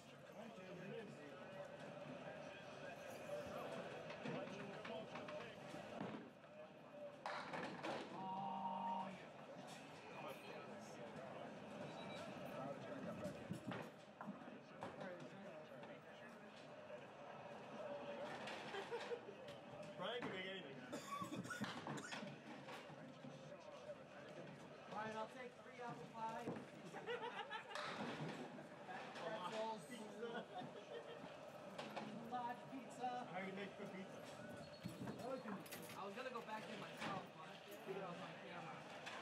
Brian can make anything happen. Alright, I'll take three apple pie. Pretzels. Large pizza. How do you make good pizza? I was gonna go back to myself, but I figured I was on camera.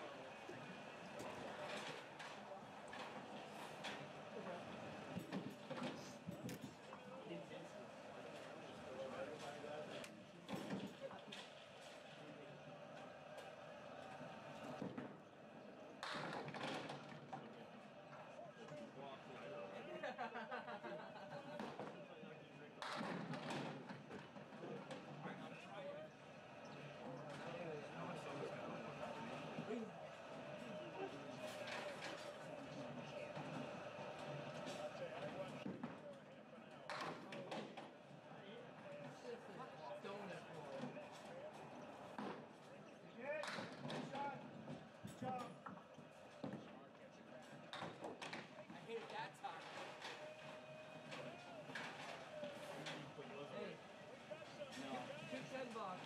I hit it that time. Hey. No. Two ten bucks.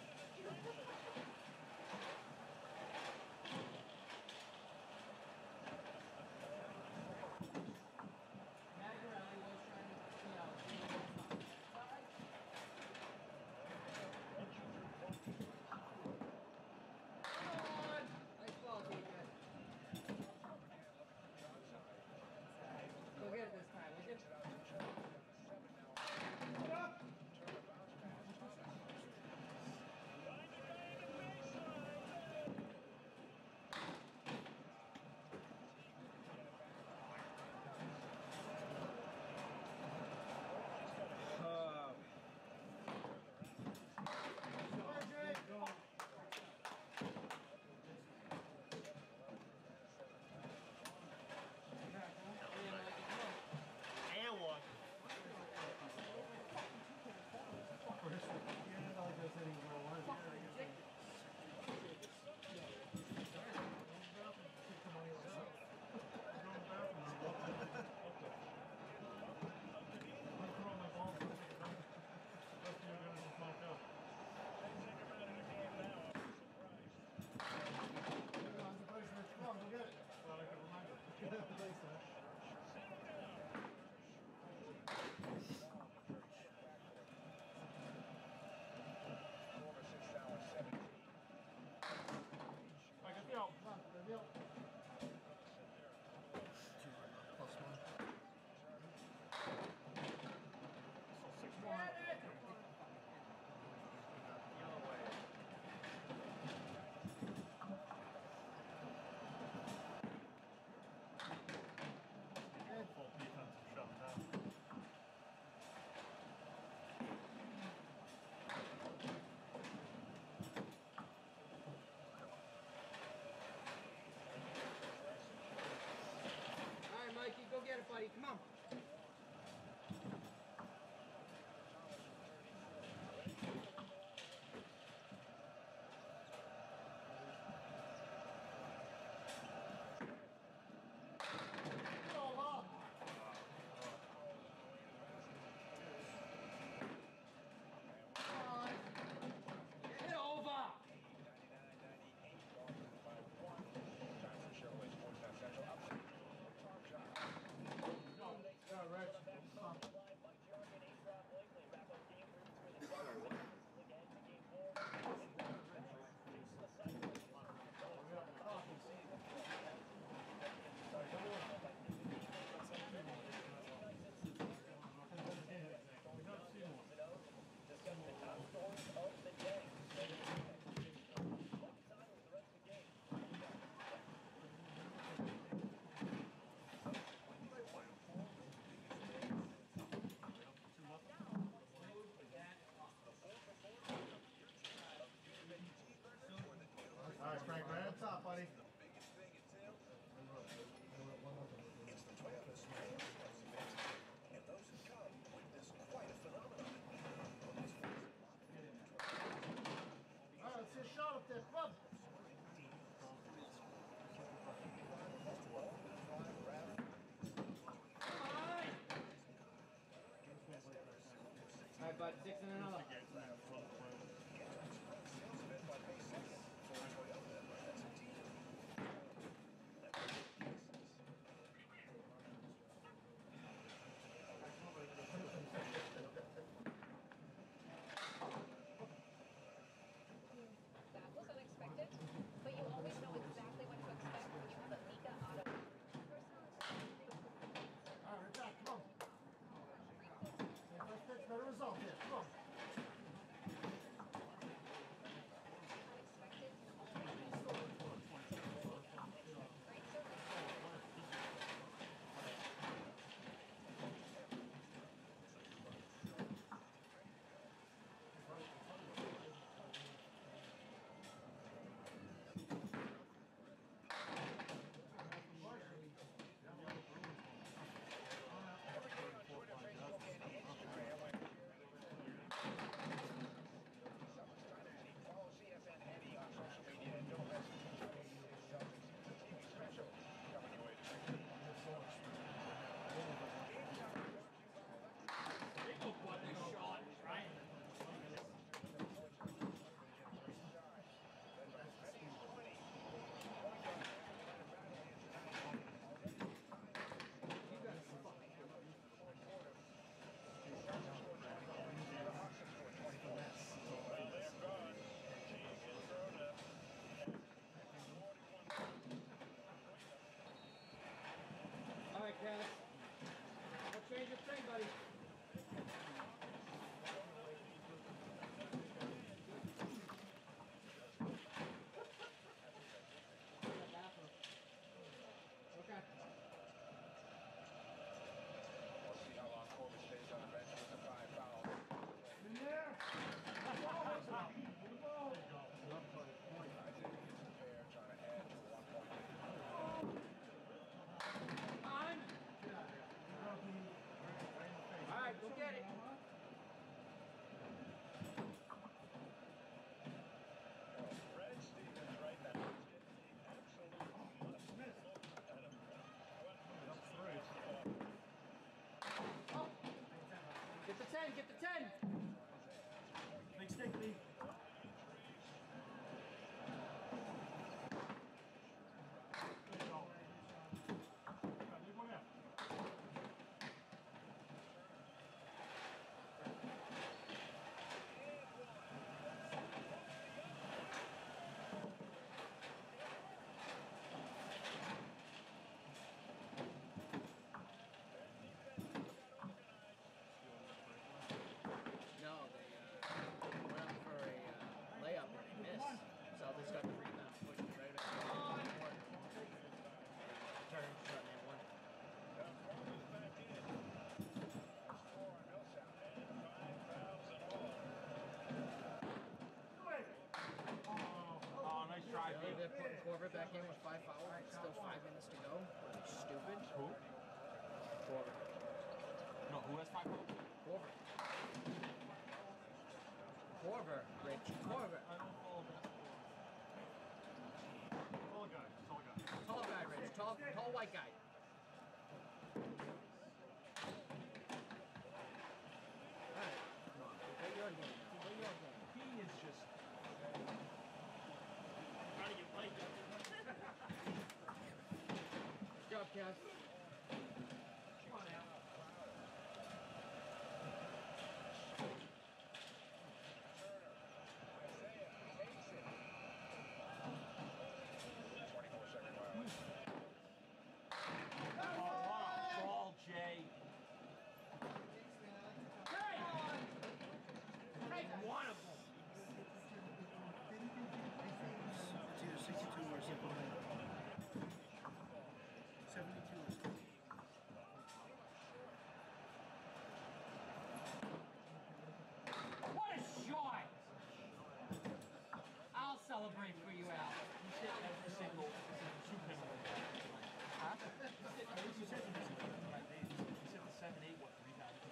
Magarelli was trying to, you know, do a little something. Alright. Come on! Nice ball, T J. We'll get it this time. We'll get it. And one. Plus one. buddy. The biggest thing in town? It's the twenty-fifth Anniversary event. And those who come witness quite a phenomenon. Alright, let's see a shot up there, club. Alright, bud, six and another. That was unexpected, but you always know exactly what to expect when you have a Mika auto. Alright, we're back, come on. First pitch, better result here, come on. Unexpected and always great service. Alright, Cass. We'll change your thing, buddy. Okay. We'll see how long Corbin stays on the bench with the five fouls. In there. That's always up. Good ball. I think it's a pair trying to add to one point. On. Alright, go get it. Fred Stevens right now is getting the absolute must look at him. Get the ten, get the ten. Big stick, Lee. Good go. Leave one out. No, they uh, went up for a uh, layup and they missed. So they got the rebound, pushed it right back. Turn, shut man one. Oh, nice try, Really, Pete. they're putting Corver back in with five fouls. It's still five minutes to go. Stupid. Who? Corver. No, who has five points? Corver. Corver, Rich. Corver. I don't follow basketball. Tall guy, tall guy. Tall guy, Rich. Tall, tall white guy. Alright, come on. Play your game. Play your game. He is just. Good job, Cass. Come on now. twenty-four second violation. Oh, what a ball, Jay. Hey! Take one of them. It's either sixty-two or seventy-nine. seventy-two or something. What a shot! I'll celebrate for you, Al. He hit every single least you said you missed it the right days. You said the seven eight what three times.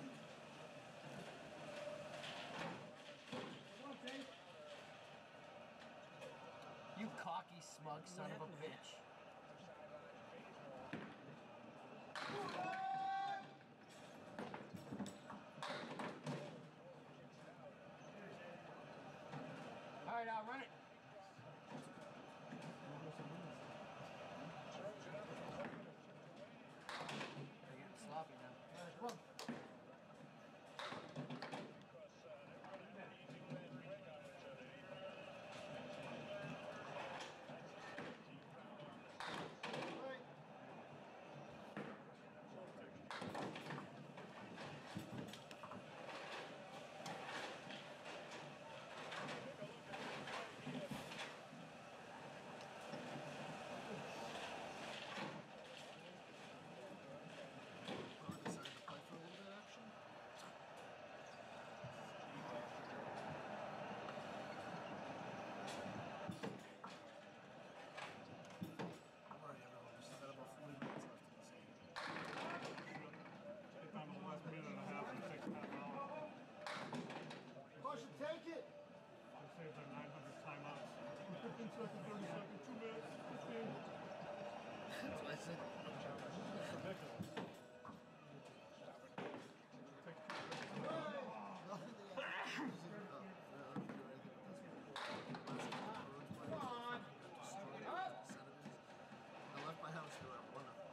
You cocky, smug son of a bitch. All right, I'll run it. They're getting sloppy now. All right, come on. Take it! I saved their nine hundred timeouts. fifteen seconds, thirty seconds, two minutes, fifteen. That's what I said. That's ridiculous. I left my house here at one o'clock.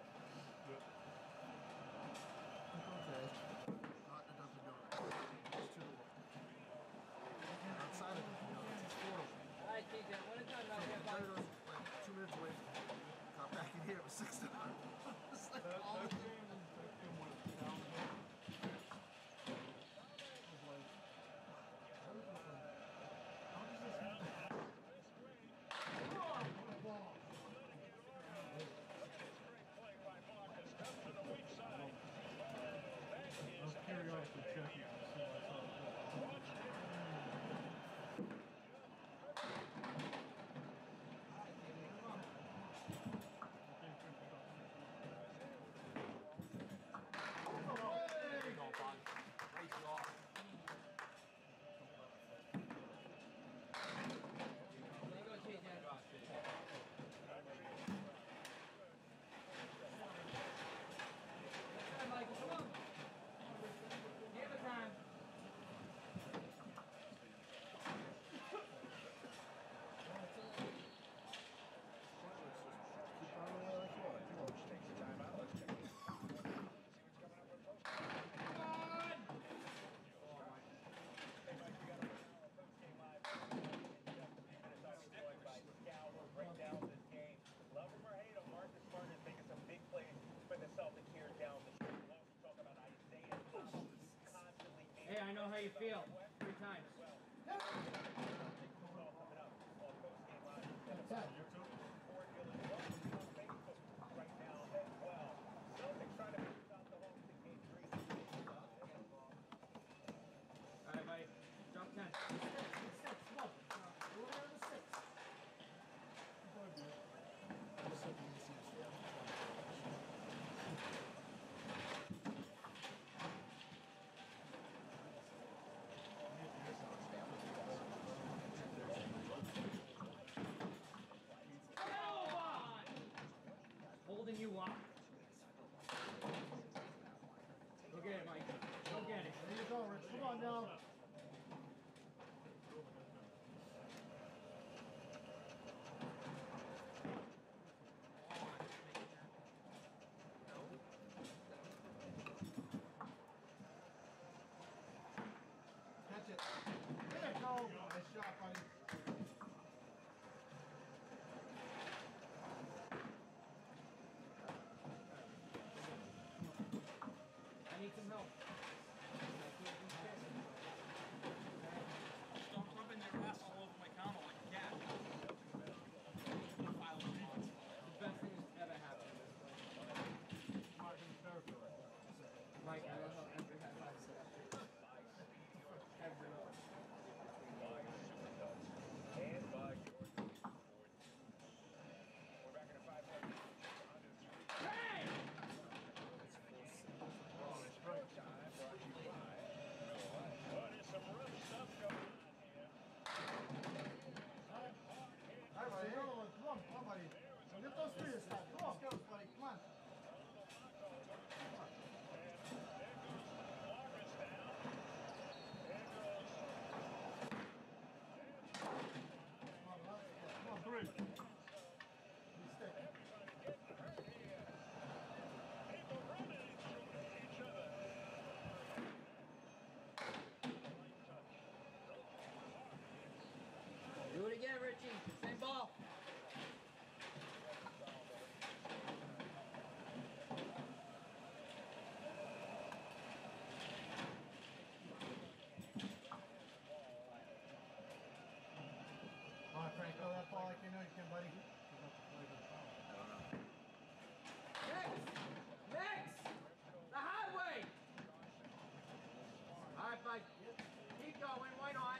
Okay. Not in a Dunkin' Donuts. It's too long. Outside of Dunkin' Donuts, it's four. Alright, T J, what is that about Dunkin' here, bud? Donuts, like two minutes away from me. Got back in here, it was six to nine. It's like That, all that the game, that game went down a bit. It was like, how does this happen? I was periodically checking to see if I saw There you go, T J. Come on, Michael, come on. Hammer time. Hey, I know how you feel. Three times. All right, buddy. Drop ten. Six, come on. We're over the six. buddy. Another one. Come on, come on, buddy. Get those three this time. Come on. Let's go, buddy. Come on. Come on, three. Do it again, Richie. Same ball. Come on, Frank. Throw that ball like you know you can, buddy. Next! Next! The highway! All right, bud. Keep going. Why not?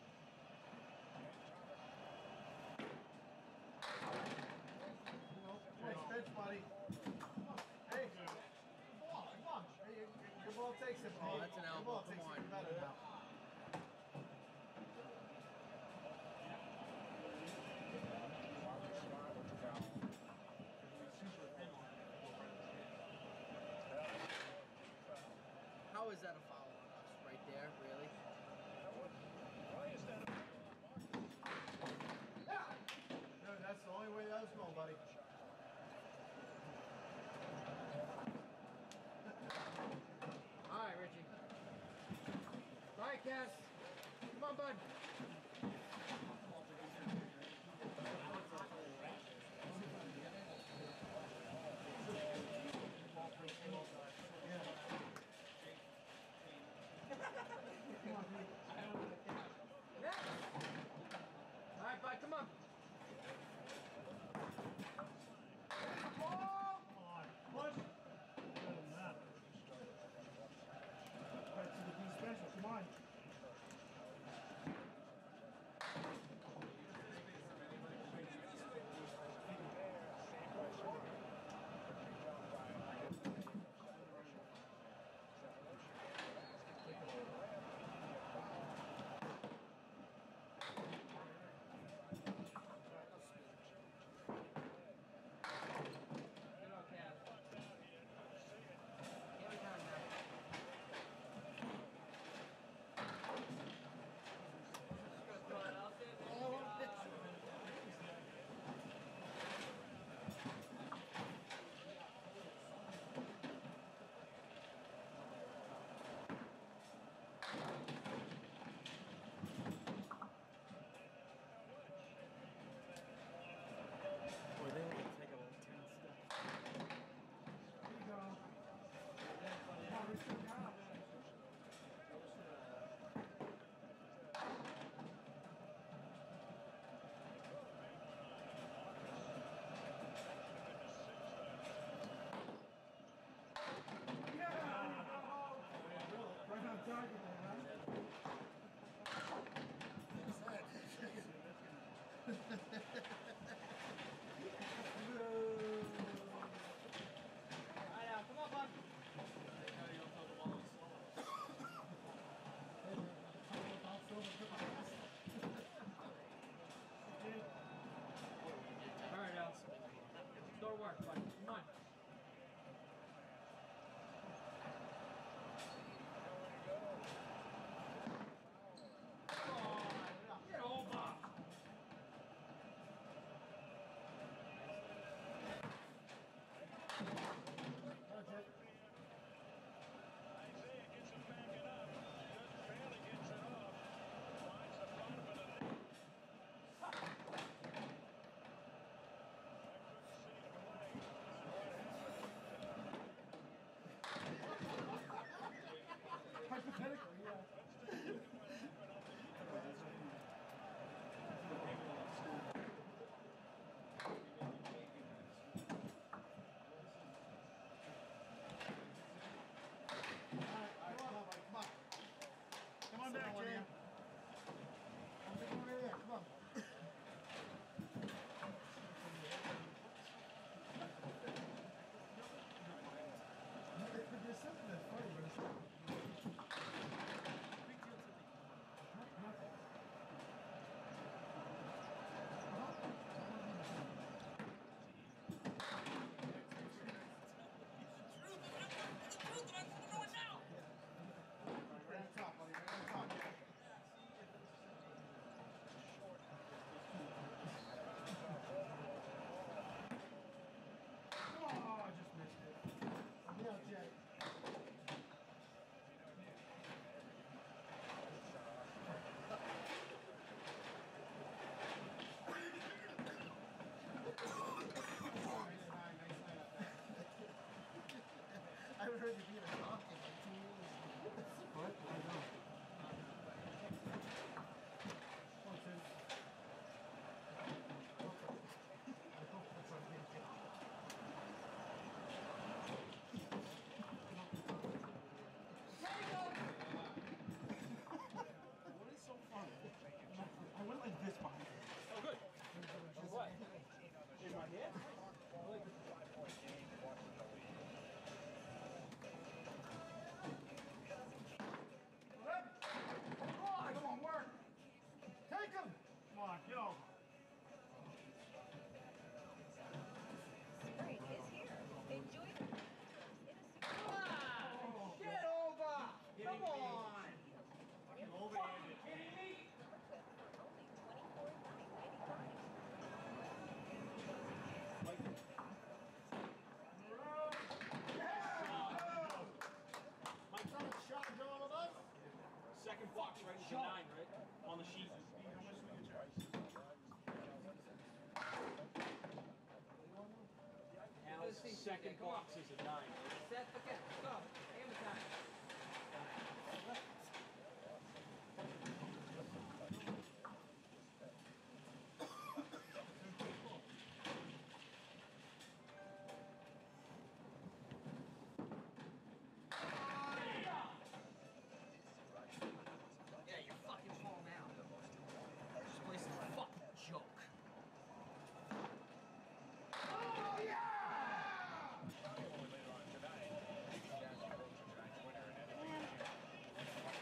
Nice pitch, buddy. Hey, good ball. Come on. Hey, your, your ball takes it, buddy. Oh, that's an Your elbow. ball Come takes on. it better now. How is that a foul on us right there, really? Dude, that's the only way that was going, buddy. All right, Richie. All right, Cass. Come on, bud. Next. All right, bud. Come on. Ball! Come on. Push. Doesn't matter. Right to the B special. Come on. Good on, Cass. Every time now. Or they only take about ten steps. Here you go. Come on, Richard. Come on. Right on target there, man. Alright, now, come on, bud. Alright, now. Go to work, bud. Come on. haven't heard you being a talk in like two years. What? I know. One, two. I hope that's on video. What is so funny? I went like this behind you. Oh, good. Just What? In my head? Oh, come on, work. Take him. Come on, get over. Great, it's here. Enjoy it. Get over! Come on! Over here. Kidding me? Only twenty-four ninety-five. My son shot all of us. Second box, right? It's a nine, right? On the sheet. Al's second box is a nine. Set the cat. Go. Hammer time. Yeah, you're fucking falling out. This place is a fucking joke. Oh, yeah! Later on tonight, maybe Jazzy Roach tonight's winner and then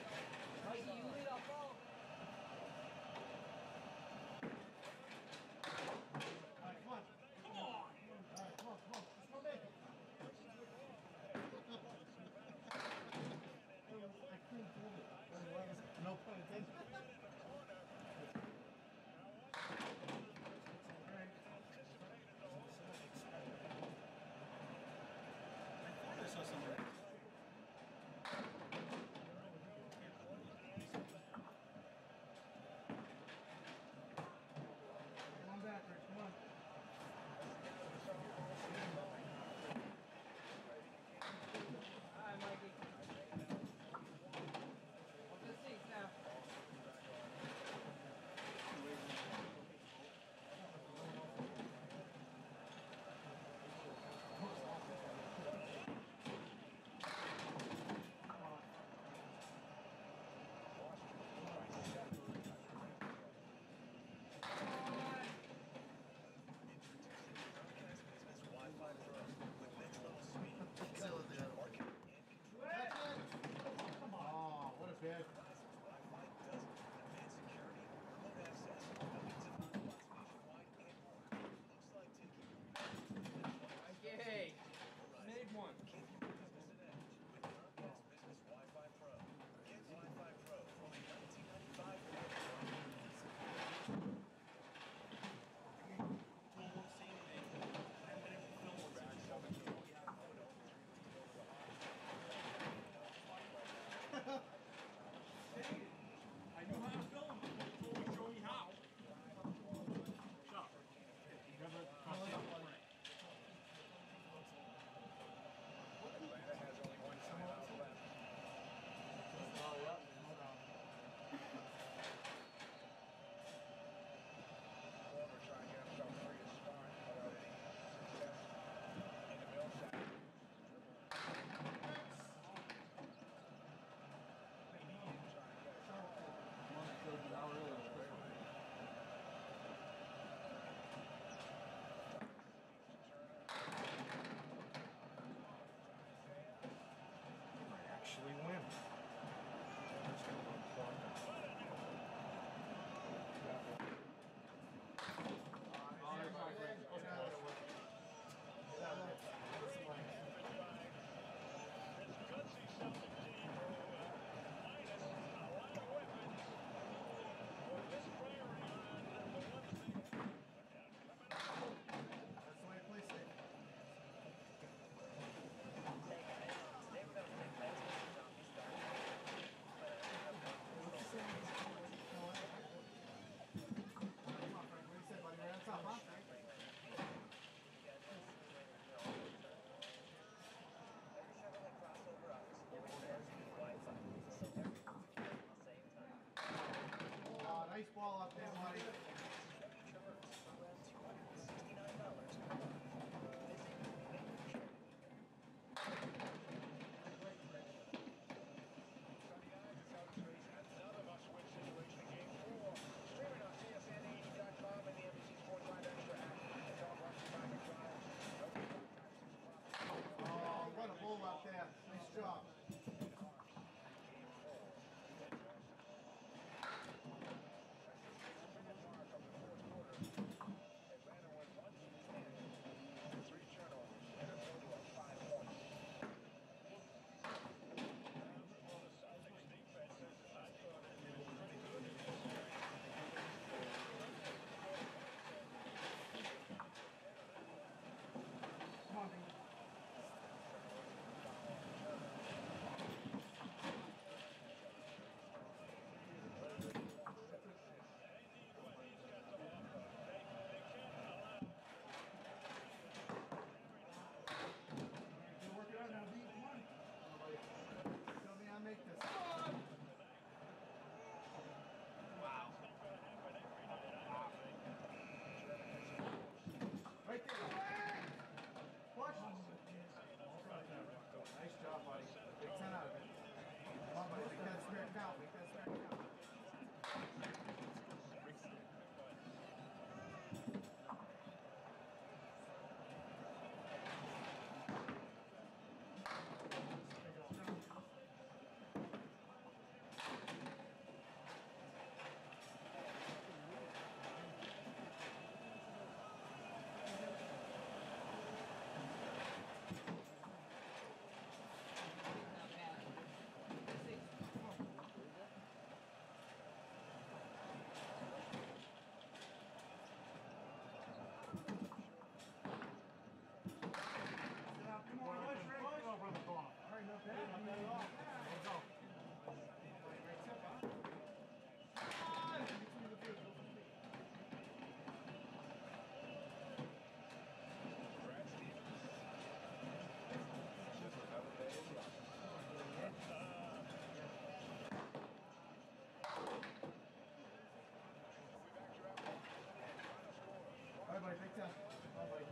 Alright, Big Ten. Bye, buddy.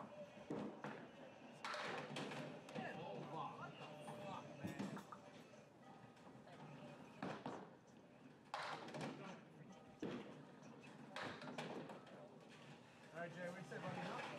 Alright, Jay, what do you say, buddy? Huh?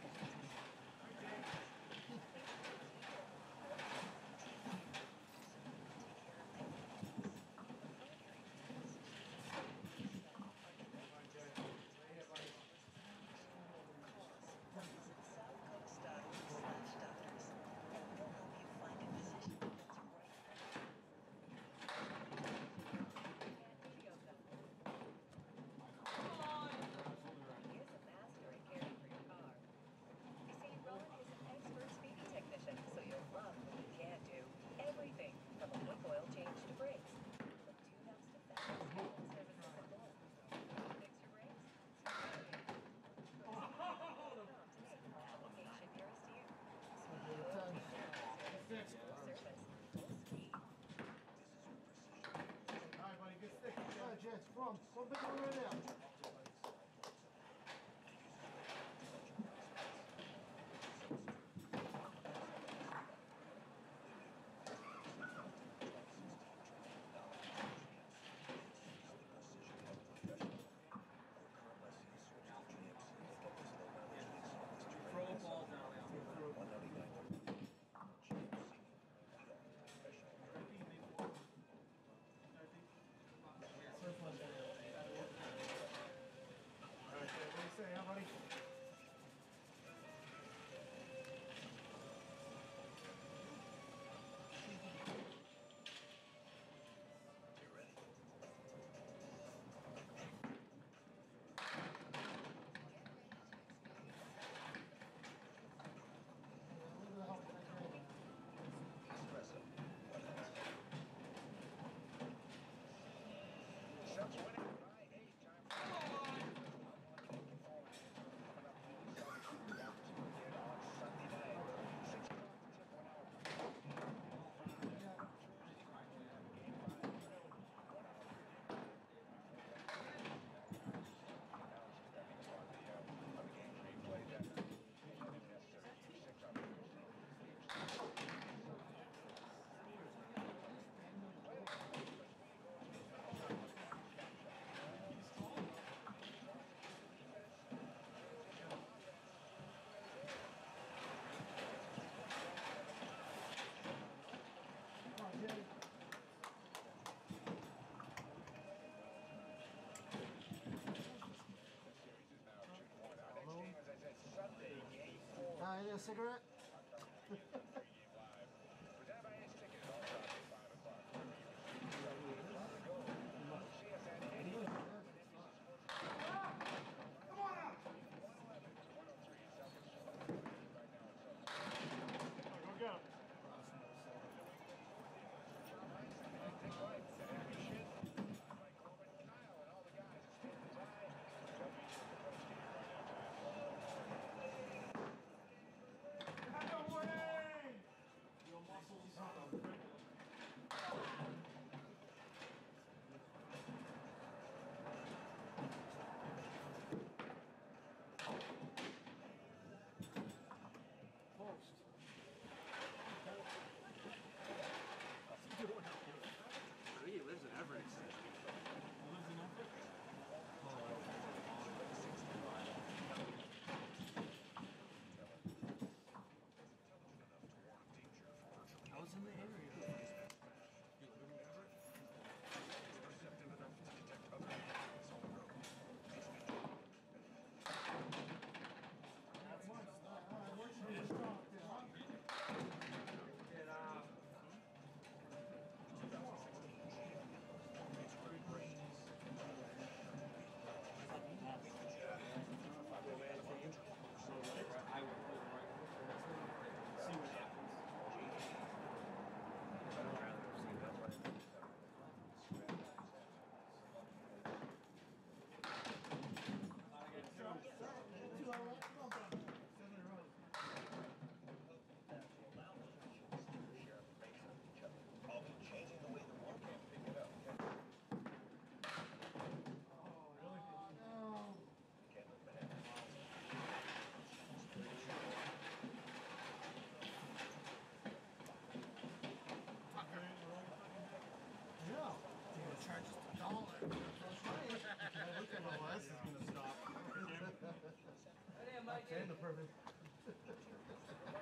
Alright, buddy, good stick. Alright, Jets, from. One big one right now. Throw a ball down there. Alright, Jay, what do you say, huh, buddy? Come on, Jay. Uh, you need a cigarette? Go get him. Got the wing! Okay, the perfect.